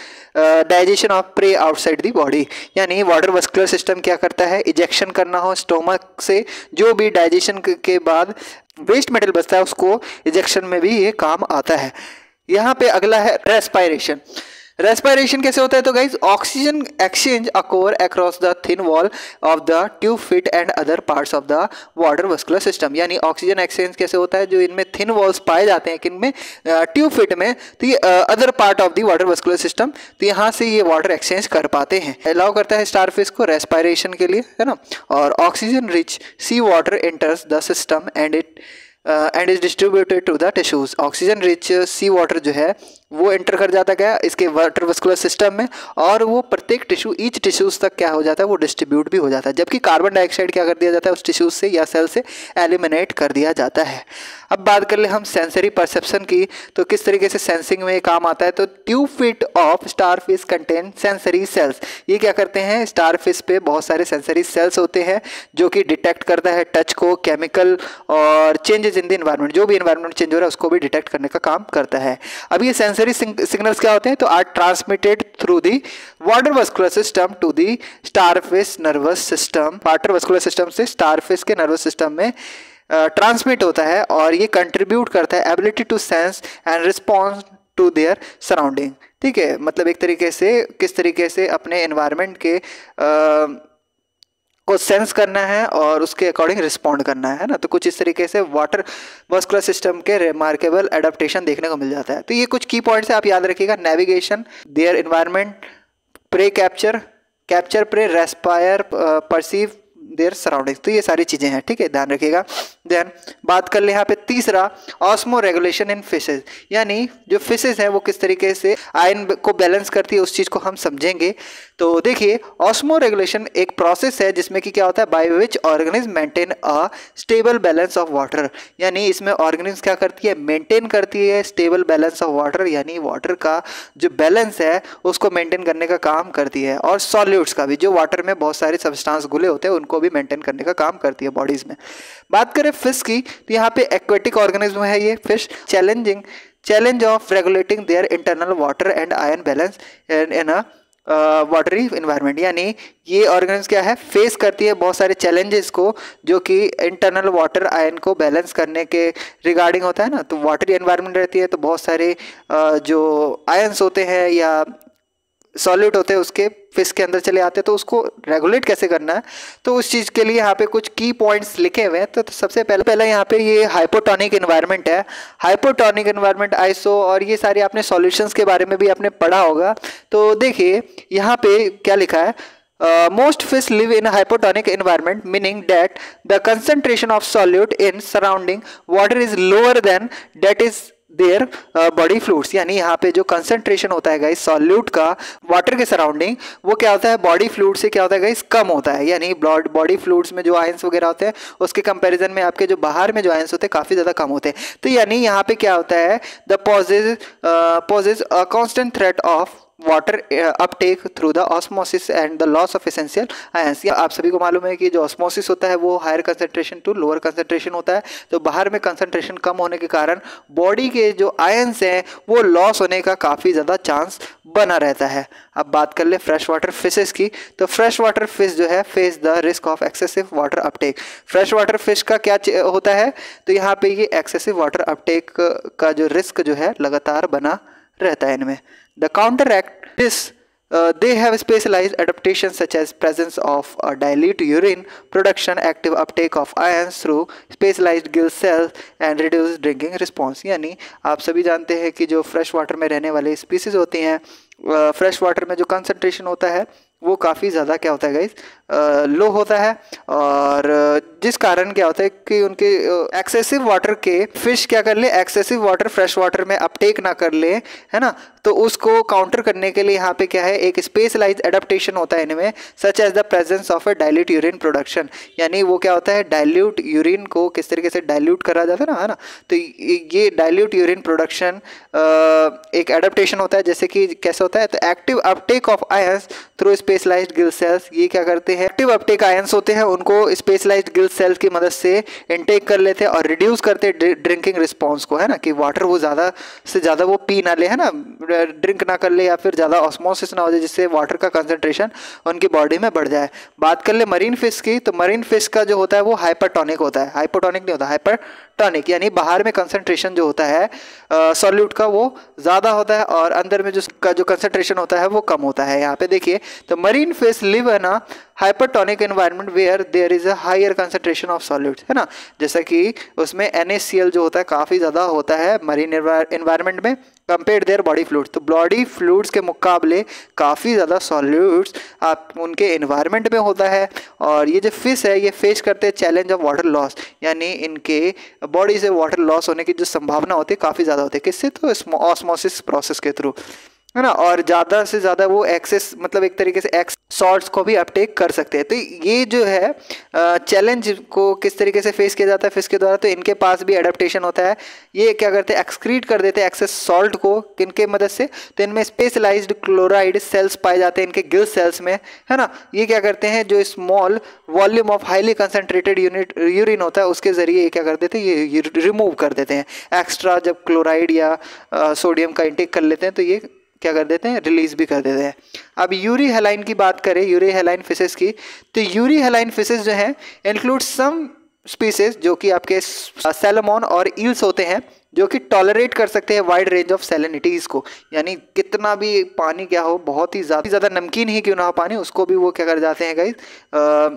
digestion of prey outside the body. यानी वाटर वस्कुलर सिस्टम क्या करता है, इजेक्शन करना हो स्टोमक से, जो भी डाइजेशन के बाद वेस्ट मटेरियल बचता है उसको इजेक्शन में भी ये काम आता है। यहाँ पे अगला है रेस्पायरेशन। रेस्पायरेशन कैसे होता है, तो guys oxygen exchange occur across the thin wall of the tube feet and other parts of the water vascular system. यानी ऑक्सीजन एक्सचेंज कैसे होता है, जो इनमें थिन वॉल्स पाए जाते हैं किनमें ट्यूब फिट में, तो ये other part of the water vascular system, तो यहाँ से ये वाटर एक्सचेंज कर पाते हैं। अलाउ करता है स्टारफिश को रेस्पायरेशन के लिए, है ना। और oxygen rich sea water enters the system and it and is distributed to the tissues. Oxygen rich sea water जो है वो एंटर कर जाता गया इसके वाटर वस्कुलर सिस्टम में और वो प्रत्येक टिश्यू ईच टिश्यूज तक क्या हो जाता है वो डिस्ट्रीब्यूट भी हो जाता है, जबकि कार्बन डाइऑक्साइड क्या कर दिया जाता है उस टिश्यूज से या सेल से एलिमिनेट कर दिया जाता है। अब बात कर ले हम सेंसरी परसेप्शन की, तो किस तरीके से सेंसिंग में काम आता है, तो tube feet of starfish contain sensory cells. ये क्या करते हैं स्टारफिश पे बहुत सारे सेंसरी सेल्स होते हैं जो कि डिटेक्ट करता है टच को, केमिकल और चेंजेस इन द एनवायरनमेंट, जो भी एनवायरनमेंट चेंज हो रहा है उसको भी डिटेक्ट करने का काम करता है। अब ये सेंसरी सिग्नल्स क्या होते हैं, तो are transmitted through the water vascular system to the starfish nervous system. Water vascular system से स्टारफिश के नर्वस सिस्टम में ट्रांसमिट uh, होता है और ये कंट्रीब्यूट करता है ability to sense and response to their surrounding. ठीक है, मतलब एक तरीके से किस तरीके से अपने एनवायरनमेंट के uh, को सेंस करना है और उसके अकॉर्डिंग रिस्पॉन्ड करना है ना। तो कुछ इस तरीके से वाटर मस्कुलर सिस्टम के रिमार्केबल एडाप्टेशन देखने को मिल जाता है। तो ये कुछ की पॉइंट्स है, आप याद रखिएगा। Navigation, their environment, prey capture, capture prey, respire, perceive their surroundings. तो ये सारी चीज़ें हैं, ठीक है, ध्यान रखिएगा। देन बात कर ले यहाँ पे तीसरा, ऑस्मो रेगुलेशन इन फिशेज, यानी जो फिशेज है वो किस तरीके से आयन को बैलेंस करती है, उस चीज़ को हम समझेंगे। तो देखिए, ऑस्मो रेगुलेशन एक प्रोसेस है जिसमें कि क्या होता है, by which organism maintain a stable balance of water, यानी इसमें ऑर्गेनिज्म क्या करती है, मेंटेन करती है स्टेबल बैलेंस ऑफ वाटर, यानी वाटर का जो बैलेंस है उसको मेंटेन करने का काम करती है। और सॉल्यूट्स का भी, जो वाटर में बहुत सारे सब्सटेंस घुले होते हैं उनको भी मेंटेन करने का काम करती है बॉडीज में। बात करें फिश की, तो यहाँ पे एक्वेटिक ऑर्गेनिज्म है ये fish. Challenging challenge of regulating their internal water and ion balance in a watery environment, यानी ये ऑर्गेनिज्म क्या है, फेस करती है बहुत सारे चैलेंजेस को जो कि इंटरनल वाटर आयन को बैलेंस करने के रिगार्डिंग होता है ना। तो वाटरी एनवायरनमेंट रहती है तो बहुत सारे uh, जो आयंस होते हैं या सॉलिड होते हैं उसके फिश के अंदर चले आते हैं, तो उसको रेगुलेट कैसे करना है, तो उस चीज़ के लिए यहाँ पे कुछ की पॉइंट्स लिखे हुए हैं। तो, तो सबसे पहले पहले यहाँ पे ये हाइपोटोनिक एनवायरनमेंट है। हाइपोटोनिक एनवायरनमेंट, आइसो, और ये सारे आपने सॉल्यूशंस के बारे में भी आपने पढ़ा होगा। तो देखिए यहाँ पे क्या लिखा है, Uh, most fish live in a hypotonic environment, meaning that the concentration of solute in surrounding water is lower than that is their body fluids, यानी यहाँ पे जो कंसंट्रेशन होता है गाइस सॉल्यूट का वाटर के सराउंडिंग, वो क्या होता है, बॉडी फ्लूइड से क्या होता है गाइस, कम होता है। यानी बॉडी फ्लूइड्स में जो आयंस वगैरह होते हैं उसके कंपैरिजन में आपके जो बाहर में जो आयंस होते हैं काफ़ी ज़्यादा कम होते हैं। तो यानी यहाँ पे क्या होता है, the poses poses a constant threat of water uptake through the osmosis and the loss of essential ions. आप सभी को मालूम है कि जो ऑस्मोसिस होता है वो higher concentration to lower concentration होता है, तो बाहर में कंसंट्रेशन कम होने के कारण बॉडी के जो आयंस हैं वो लॉस होने का काफ़ी ज़्यादा चांस बना रहता है। अब बात कर ले फ्रेश वाटर फिशेस की, तो फ्रेश वाटर फिश जो है face the risk of excessive water uptake. Fresh water fish का क्या होता है, तो यहाँ पे ये एक्सेसिव वाटर अपटेक का जो रिस्क जो है लगातार बना रहता है इनमें। The counteract this, uh, they have specialized adaptations such as presence of uh, dilute urine production, active uptake of ions through specialized gill cells and reduced drinking response। यानी आप सभी जानते हैं कि जो फ्रेश वाटर में रहने वाले स्पीसीज होती हैं, फ्रेश uh, वाटर में जो कंसंट्रेशन होता है वो काफ़ी ज़्यादा क्या होता है गाइस, लो होता है, और जिस कारण क्या होता है कि उनके एक्सेसिव वाटर के फिश क्या कर ले, एक्सेसिव वाटर फ्रेश वाटर में अपटेक ना कर ले, है ना। तो उसको काउंटर करने के लिए यहाँ पे क्या है, एक स्पेशलाइज्ड एडाप्टेशन होता है इनमें, such as the presence of a dilute urine production. यानी वो क्या होता है, डाइल्यूट यूरिन को किस तरीके से डाइल्यूट करा जाता है ना, है ना। तो ये डाइल्यूट यूरिन प्रोडक्शन एक एडाप्टेशन होता है। जैसे कि कैसे होता है, तो active uptake of ions through specialised gill cells, ये क्या करते हैं, एक्टिव अपटेक आयंस होते हैं उनको स्पेशलाइज्ड गिल सेल्स की मदद से इनटेक कर लेते हैं और रिड्यूस करते हैं ड्रिंकिंग रिस्पॉन्स को, है ना, कि वाटर वो ज़्यादा से ज़्यादा वो पी ना ले, है ना, ड्रिंक ना कर ले या फिर ज़्यादा ऑस्मोसिस ना हो जाए जिससे वाटर का कंसंट्रेशन उनकी बॉडी में बढ़ जाए। बात कर ले मरीन फिश की, तो मरीन फिश का जो होता है वो हाइपरटोनिक होता है, हाइपोटोनिक नहीं होता, हाइपरटोनिक, यानी बाहर में कंसंट्रेशन जो होता है सॉल्यूट का वो ज़्यादा होता है और अंदर में जो का जो कंसंट्रेशन होता है वो कम होता है। यहाँ पे देखिए, तो marine fish live in a hypertonic environment where there is a higher concentration of solutes, है ना। जैसा कि उसमें एन ए सी एल जो होता है काफ़ी ज़्यादा होता है मरीन एनवायरनमेंट में कंपेयर देयर बॉडी फ्लूइड्स। तो बॉडी फ्लूइड्स के मुकाबले काफ़ी ज़्यादा सॉल्यूट्स आप उनके एनवायरनमेंट में होता है। और ये जो फिश है ये फेस करते हैं चैलेंज ऑफ वाटर लॉस, यानी इनके बॉडी से वाटर लॉस होने की जो संभावना होती है काफ़ी ज़्यादा होती है। किससे, तो ऑस्मोसिस प्रोसेस के थ्रू, है ना। और ज़्यादा से ज़्यादा वो एक्सेस मतलब एक तरीके से एक्स सॉल्ट्स को भी अपटेक कर सकते हैं। तो ये जो है चैलेंज को किस तरीके से फेस किया जाता है फिश के द्वारा, तो इनके पास भी एडेप्टेशन होता है। ये क्या करते हैं, एक्सक्रीट कर देते हैं एक्सेस सॉल्ट को, किनके मदद से, तो इनमें स्पेशलाइज्ड क्लोराइड सेल्स पाए जाते हैं इनके गिल सेल्स में, है ना। ये क्या करते हैं, जो small volume of highly concentrated unit urine होता है उसके ज़रिए ये क्या कर देते हैं, ये रिमूव कर देते हैं एक्स्ट्रा। जब क्लोराइड या सोडियम का इंटेक कर लेते हैं तो ये क्या कर देते हैं, रिलीज भी कर देते हैं। अब यूरी हेलाइन की बात करें, यूरी हेलाइन फिशेस की, तो यूरी हेलाइन फिशेस जो हैं इंक्लूड सम स्पीसीज जो कि आपके सैलमन और ईल्स होते हैं जो कि टॉलरेट कर सकते हैं वाइड रेंज ऑफ सैलिनिटीज़ को, यानी कितना भी पानी क्या हो, बहुत ही ज़्यादा ज़्यादा नमकीन ही क्यों ना हो पानी, उसको भी वो क्या कर जाते हैं गाइस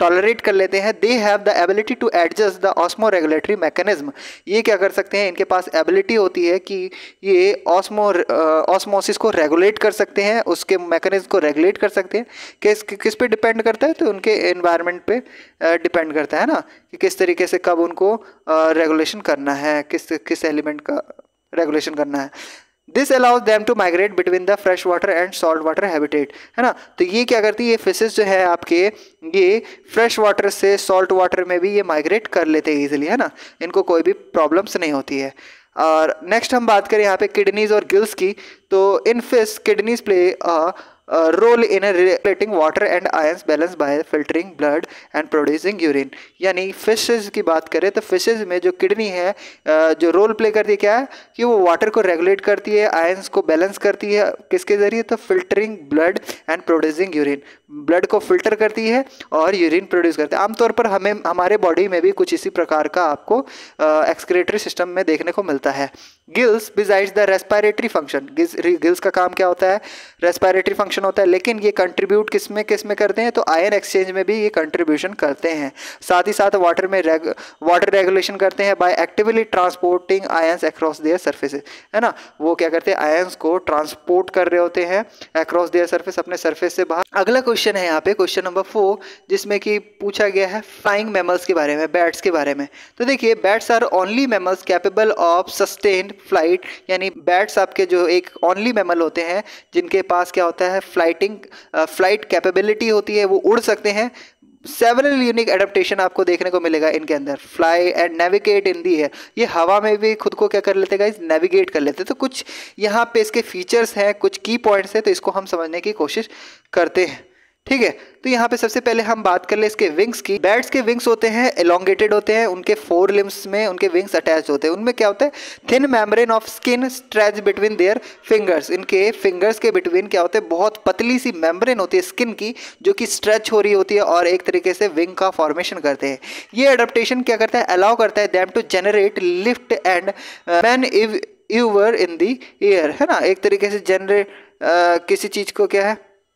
टॉलरेट कर लेते हैं, they have the ability to adjust the osmoregulatory mechanism. ये क्या कर सकते हैं, इनके पास एबिलिटी होती है कि ये ऑस्मो ऑस्मोसिस को रेगुलेट कर सकते हैं, उसके मैकेनिज्म को रेगुलेट कर सकते हैं। किस किस पे डिपेंड करता है, तो उनके एनवायरनमेंट पे डिपेंड करता है ना, कि किस तरीके से कब उनको रेगुलेशन करना है, किस किस एलिमेंट का रेगुलेशन करना है। This allows them to migrate between the fresh water and salt water habitat, है ना। तो ये क्या करती है, ये फिशेस जो है आपके, ये फ्रेश वाटर से सॉल्ट वाटर में भी ये माइग्रेट कर लेते हैं इजीली, है ना, इनको कोई भी प्रॉब्लम्स नहीं होती है। और नेक्स्ट हम बात करें यहाँ पे किडनीज और गिल्स की, तो in fish kidneys play a role in regulating water and ions balance by filtering blood and producing urine. यानी फिशेज की बात करें तो फिशेज में जो किडनी है जो रोल प्ले करती है क्या है, कि वो वाटर को रेगुलेट करती है, आयंस को बैलेंस करती है, किसके जरिए, तो filtering blood and producing urine, blood को फिल्टर करती है और यूरिन प्रोड्यूस करती है। आमतौर पर हमें हमारे बॉडी में भी कुछ इसी प्रकार का आपको एक्सक्रीटरी सिस्टम में देखने को मिलता है। Gills besides the respiratory function, gills का काम क्या होता है, रेस्पिरेटरी फंक्शन होता है, लेकिन ये कंट्रीब्यूट किस में किस में करते हैं, तो आयन एक्सचेंज में भी ये कंट्रीब्यूशन करते हैं। साथ ही साथ वाटर में रेग, वाटर रेगुलेशन करते हैं by actively transporting ions across their surfaces, है ना, वो क्या करते हैं, आयंस को ट्रांसपोर्ट कर रहे होते हैं अक्रॉस देयर सरफेस, अपने सरफेस से बाहर। अगला क्वेश्चन है यहाँ पे क्वेश्चन नंबर फोर, जिसमें कि पूछा गया है फ्लाइंग मैमल्स के बारे में, बैट्स के बारे में। तो देखिए, bats are only mammals capable of sustained flight, यानी बैट्स आपके जो एक ओनली मैमल होते हैं जिनके पास क्या होता है, फ्लाइटिंग फ्लाइट कैपेबिलिटी होती है, वो उड़ सकते हैं। सेवरल यूनिक एडेप्टेशन आपको देखने को मिलेगा इनके अंदर, fly and navigate in the air, ये हवा में भी खुद को क्या कर लेते हैं गाइस, नेविगेट कर लेते हैं। तो कुछ यहाँ पे इसके फीचर्स हैं, कुछ की पॉइंट्स हैं, तो इसको हम समझने की कोशिश करते हैं, ठीक है। तो यहाँ पे सबसे पहले हम बात कर ले इसके विंग्स की। बैट्स के विंग्स होते हैं एलोंगेटेड होते हैं, उनके फोर लिम्स में उनके विंग्स अटैच होते हैं। उनमें क्या होता है, thin membrane of skin stretch between their fingers, इनके फिंगर्स के बिटवीन क्या होते हैं, बहुत पतली सी मेम्ब्रेन होती है स्किन की, जो कि स्ट्रेच हो रही होती है और एक तरीके से विंग का फॉर्मेशन करते हैं। ये एडेप्टेशन क्या करता है, अलाउ करता है them to generate lift and manoeuvre in the air, है ना, एक तरीके से जनरेट किसी चीज़ को क्या है,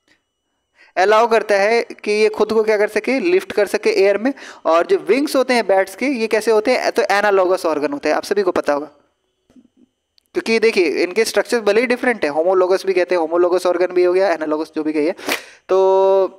अलाउ करता है कि ये खुद को क्या कर सके, लिफ्ट कर सके एयर में। और जो विंग्स होते हैं बैट्स के, ये कैसे होते हैं, तो एनालॉगस ऑर्गन होते हैं, आप सभी को पता होगा, क्योंकि देखिए इनके स्ट्रक्चर भले ही डिफरेंट है, होमोलोगस भी कहते हैं, होमोलोगस ऑर्गन भी हो गया, एनालॉगस जो भी कहिए, तो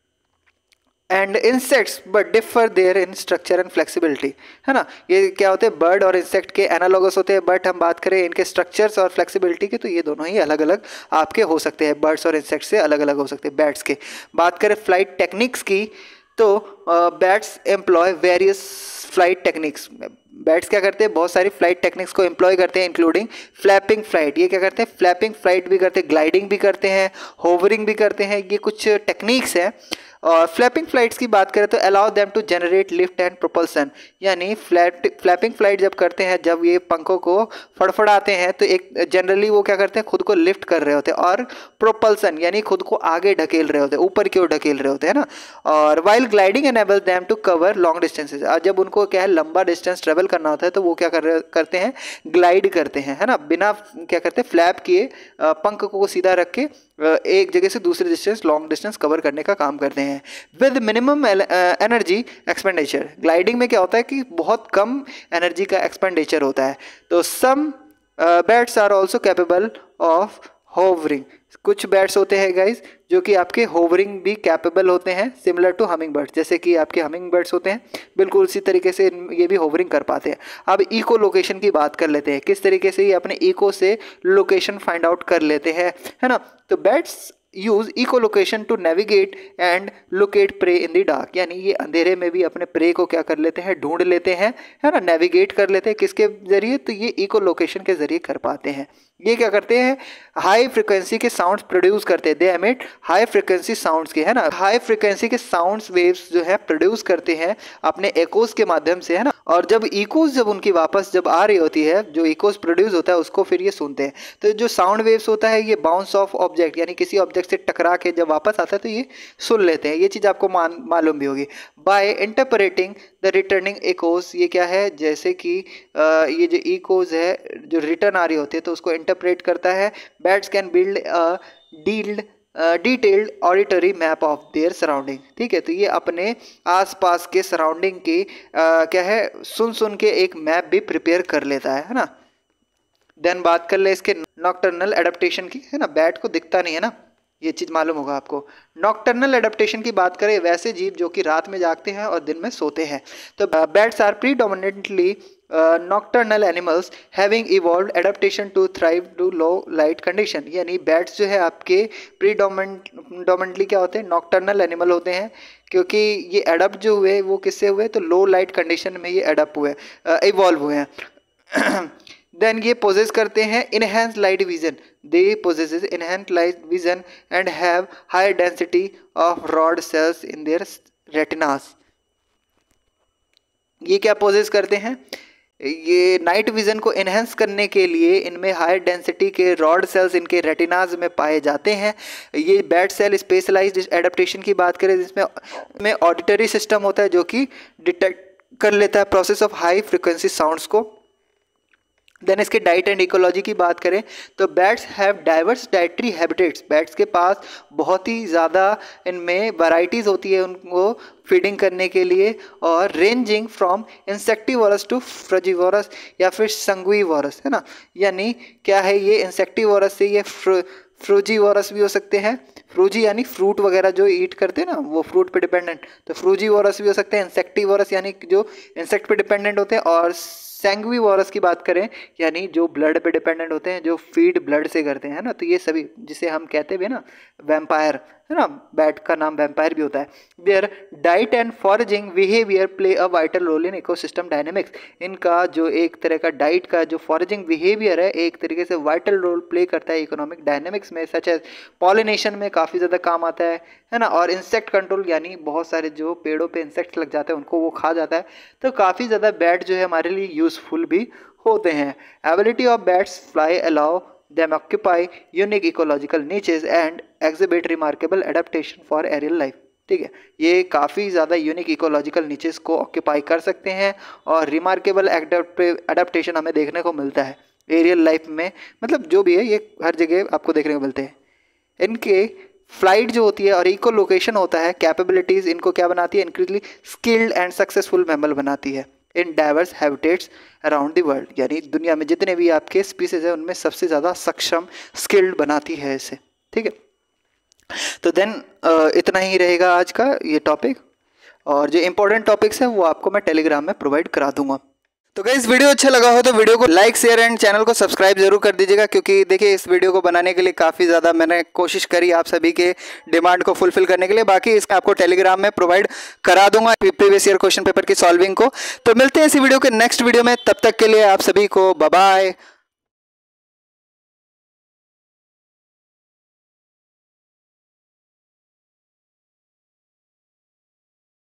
and insects but differ their in structure and flexibility, है ना। ये क्या होते हैं, बर्ड और इंसेक्ट के एनालॉगस होते हैं, बट हम बात करें इनके स्ट्रक्चर्स और फ्लेक्सिबिलिटी की, तो ये दोनों ही अलग अलग आपके हो सकते हैं, बर्ड्स और इंसेक्ट से अलग अलग हो सकते हैं बैट्स के। बात करें फ्लाइट टेक्निक्स की, तो bats employ various flight techniques, bats क्या करते हैं, बहुत सारी फ्लाइट टेक्निक्स को एम्प्लॉय करते हैं, इंक्लूडिंग फ्लैपिंग फ्लाइट, ये क्या करते हैं, फ्लैपिंग फ्लाइट भी करते हैं, ग्लाइडिंग भी करते हैं, होवरिंग भी करते हैं, ये कुछ टेक्निक्स हैं। और फ्लैपिंग फ्लाइट्स की बात करें तो allow them to generate lift and propulsion, यानी फ्लैट फ्लैपिंग फ्लाइट जब करते हैं, जब ये पंखों को फड़फड़ाते हैं, तो एक जनरली वो क्या करते हैं, खुद को लिफ्ट कर रहे होते हैं, और प्रोपल्सन यानी खुद को आगे ढकेल रहे होते हैं, ऊपर की ओर ढकेल रहे होते हैं ना। और while gliding enable them to cover long distances, और जब उनको क्या है, लंबा डिस्टेंस ट्रेवल करना होता है, तो वो क्या कर रहे करते हैं, ग्लाइड करते हैं, है ना, बिना क्या करते हैं, फ्लैप किए, पंख को सीधा रख के एक जगह से दूसरे डिस्टेंस, लॉन्ग डिस्टेंस कवर करने का काम करते हैं with minimum energy expenditure. Gliding में क्या होता है कि बहुत कम एनर्जी का एक्सपेंडिचर होता है। तो some bats are also capable of hovering, कुछ बैट्स होते हैं गाइज जो कि आपके होवरिंग भी कैपेबल होते हैं, सिमिलर टू हमिंग बर्ड्स, जैसे कि आपके हमिंग बर्ड्स होते हैं, बिल्कुल उसी तरीके से ये भी होवरिंग कर पाते हैं। अब इको लोकेशन की बात कर लेते हैं, किस तरीके से ये अपने इको से लोकेशन फाइंड आउट कर लेते हैं, है ना। तो bats use echolocation to navigate and locate prey in the dark, यानी ये अंधेरे में भी अपने प्रे को क्या कर लेते हैं, ढूंढ लेते हैं, है ना, नेविगेट कर लेते हैं, किसके जरिए, तो ये इको लोकेशन के जरिए कर पाते हैं। ये क्या करते हैं, हाई फ्रिक्वेंसी के साउंड्स प्रोड्यूस करते हैं, they emit high frequency sounds के, है ना, हाई फ्रिक्वेंसी के साउंड्स वेव्स जो है प्रोड्यूस करते हैं अपने इकोस के माध्यम से, है ना। और जब इकोस जब उनकी वापस जब आ रही होती है, जो इकोस प्रोड्यूस होता है उसको फिर ये सुनते हैं। तो जो साउंड वेव्स होता है ये बाउंस ऑफ ऑब्जेक्ट, यानी किसी ऑब्जेक्ट से टकरा के जब वापस आता है तो ये सुन लेते हैं। ये चीज़ आपको मालूम भी होगी। By interpreting the returning echoes, ये क्या है, जैसे कि ये जो इकोस है जो रिटर्न आ रही होती है तो उसको इंटरप्रेट करता है। Bats can build a dealed detailed auditory map of their surrounding. ठीक है, तो ये अपने आसपास के सराउंडिंग की uh, क्या है सुन सुन के एक मैप भी प्रिपेयर कर लेता है है ना। देन बात कर ले इसके नॉक्टर्नल एडेप्टेशन की, है ना, बैट को दिखता नहीं है ना, ये चीज़ मालूम होगा आपको। नॉक्टर्नल एडेप्टेशन की बात करें, वैसे जीव जो कि रात में जागते हैं और दिन में सोते हैं। तो bats are predominantly nocturnal animals having evolved adaptation to thrive to low light condition. यानी बैट्स जो है आपके प्रीडोमिनेंटली क्या होते हैं, नॉक्टर्नल एनिमल होते हैं, क्योंकि ये एडप्ट जो हुए वो किससे हुए, तो लो लाइट कंडीशन में ये एडप्ट हुए, इवॉल्व हुए हैं। देन ये पोजेस करते हैं enhance light vision, they possesses enhance light vision and have high density of rod cells in their retinas. ये क्या पोजेस करते हैं, ये नाइट विजन को इनहेंस करने के लिए इनमें हाई डेंसिटी के रॉड सेल्स इनके रेटिनाज में पाए जाते हैं। ये बैट सेल स्पेशलाइज्ड एडेप्टेशन की बात करें जिसमें में ऑडिटरी सिस्टम होता है जो कि डिटेक्ट कर लेता है process of high frequency sounds को। देन इसके डाइट एंड इकोलॉजी की बात करें तो bats have diverse dietary habitats. Bats के पास बहुत ही ज़्यादा इनमें वैरायटीज़ होती है उनको फीडिंग करने के लिए, और ranging from insectivorous to frugivorous या फिर संगुइवोरस, है ना। यानी क्या है, ये इंसेक्टिवोरस से ये फ्रूजिवोरस भी हो सकते हैं। फ्रूजी यानी फ्रूट वगैरह जो ईट करते हैं ना, वो फ्रूट पे डिपेंडेंट, तो फ्रूजिवोरस भी हो सकते हैं। इंसेक्टिवोरस यानी जो इंसेक्ट पे डिपेंडेंट होते हैं, और सैंग्विवोरस की बात करें यानी जो ब्लड पे डिपेंडेंट होते हैं, जो फीड ब्लड से करते हैं ना। तो ये सभी जिसे हम कहते हैं ना वैम्पायर, है ना, बैट का नाम वैम्पायर भी होता है। Their diet and foraging behaviour play a vital role in ecosystem dynamics. इनका जो एक तरह का डाइट का जो फॉरेजिंग बिहेवियर है एक तरीके से वाइटल रोल प्ले करता है इकोनॉमिक डायनेमिक्स में, सच एज पॉलिनेशन में काफ़ी ज़्यादा काम आता है है ना, और इंसेक्ट कंट्रोल यानी बहुत सारे जो पेड़ों पे इंसेक्ट्स लग जाते हैं उनको वो खा जाता है। तो काफ़ी ज़्यादा बैट जो है हमारे लिए यूज़फुल भी होते हैं। Ability of bats fly allow them occupy unique ecological niches and exhibit remarkable adaptation for aerial life। ठीक है, ये काफ़ी ज़्यादा यूनिक इकोलॉजिकल नीचेस को ऑक्यूपाई कर सकते हैं और रिमार्केबल एडेप्टेशन हमें देखने को मिलता है एरियल लाइफ में। मतलब जो भी है ये हर जगह आपको देखने को मिलते हैं। इनके फ्लाइट जो होती है और इको लोकेशन होता है, कैपेबिलिटीज़ इनको क्या बनाती है, increasingly skilled and successful mammal बनाती है in diverse habitats around the world. यानी दुनिया में जितने भी आपके स्पीसीज है उनमें सबसे ज़्यादा सक्षम स्किल्ड बनाती है इसे। ठीक है, तो देन इतना ही रहेगा आज का ये टॉपिक, और जो इंपॉर्टेंट टॉपिक्स हैं वो आपको मैं टेलीग्राम में प्रोवाइड करा दूंगा। तो गाइस वीडियो अच्छा लगा हो तो वीडियो को लाइक शेयर एंड चैनल को सब्सक्राइब जरूर कर दीजिएगा, क्योंकि देखिए इस वीडियो को बनाने के लिए काफ़ी ज़्यादा मैंने कोशिश करी आप सभी के डिमांड को फुलफिल करने के लिए। बाकी इसका आपको टेलीग्राम में प्रोवाइड करा दूंगा प्रीवियस ईयर क्वेश्चन पेपर की सॉल्विंग को। तो मिलते हैं इसी वीडियो के नेक्स्ट वीडियो में, तब तक के लिए आप सभी को बाय बाय।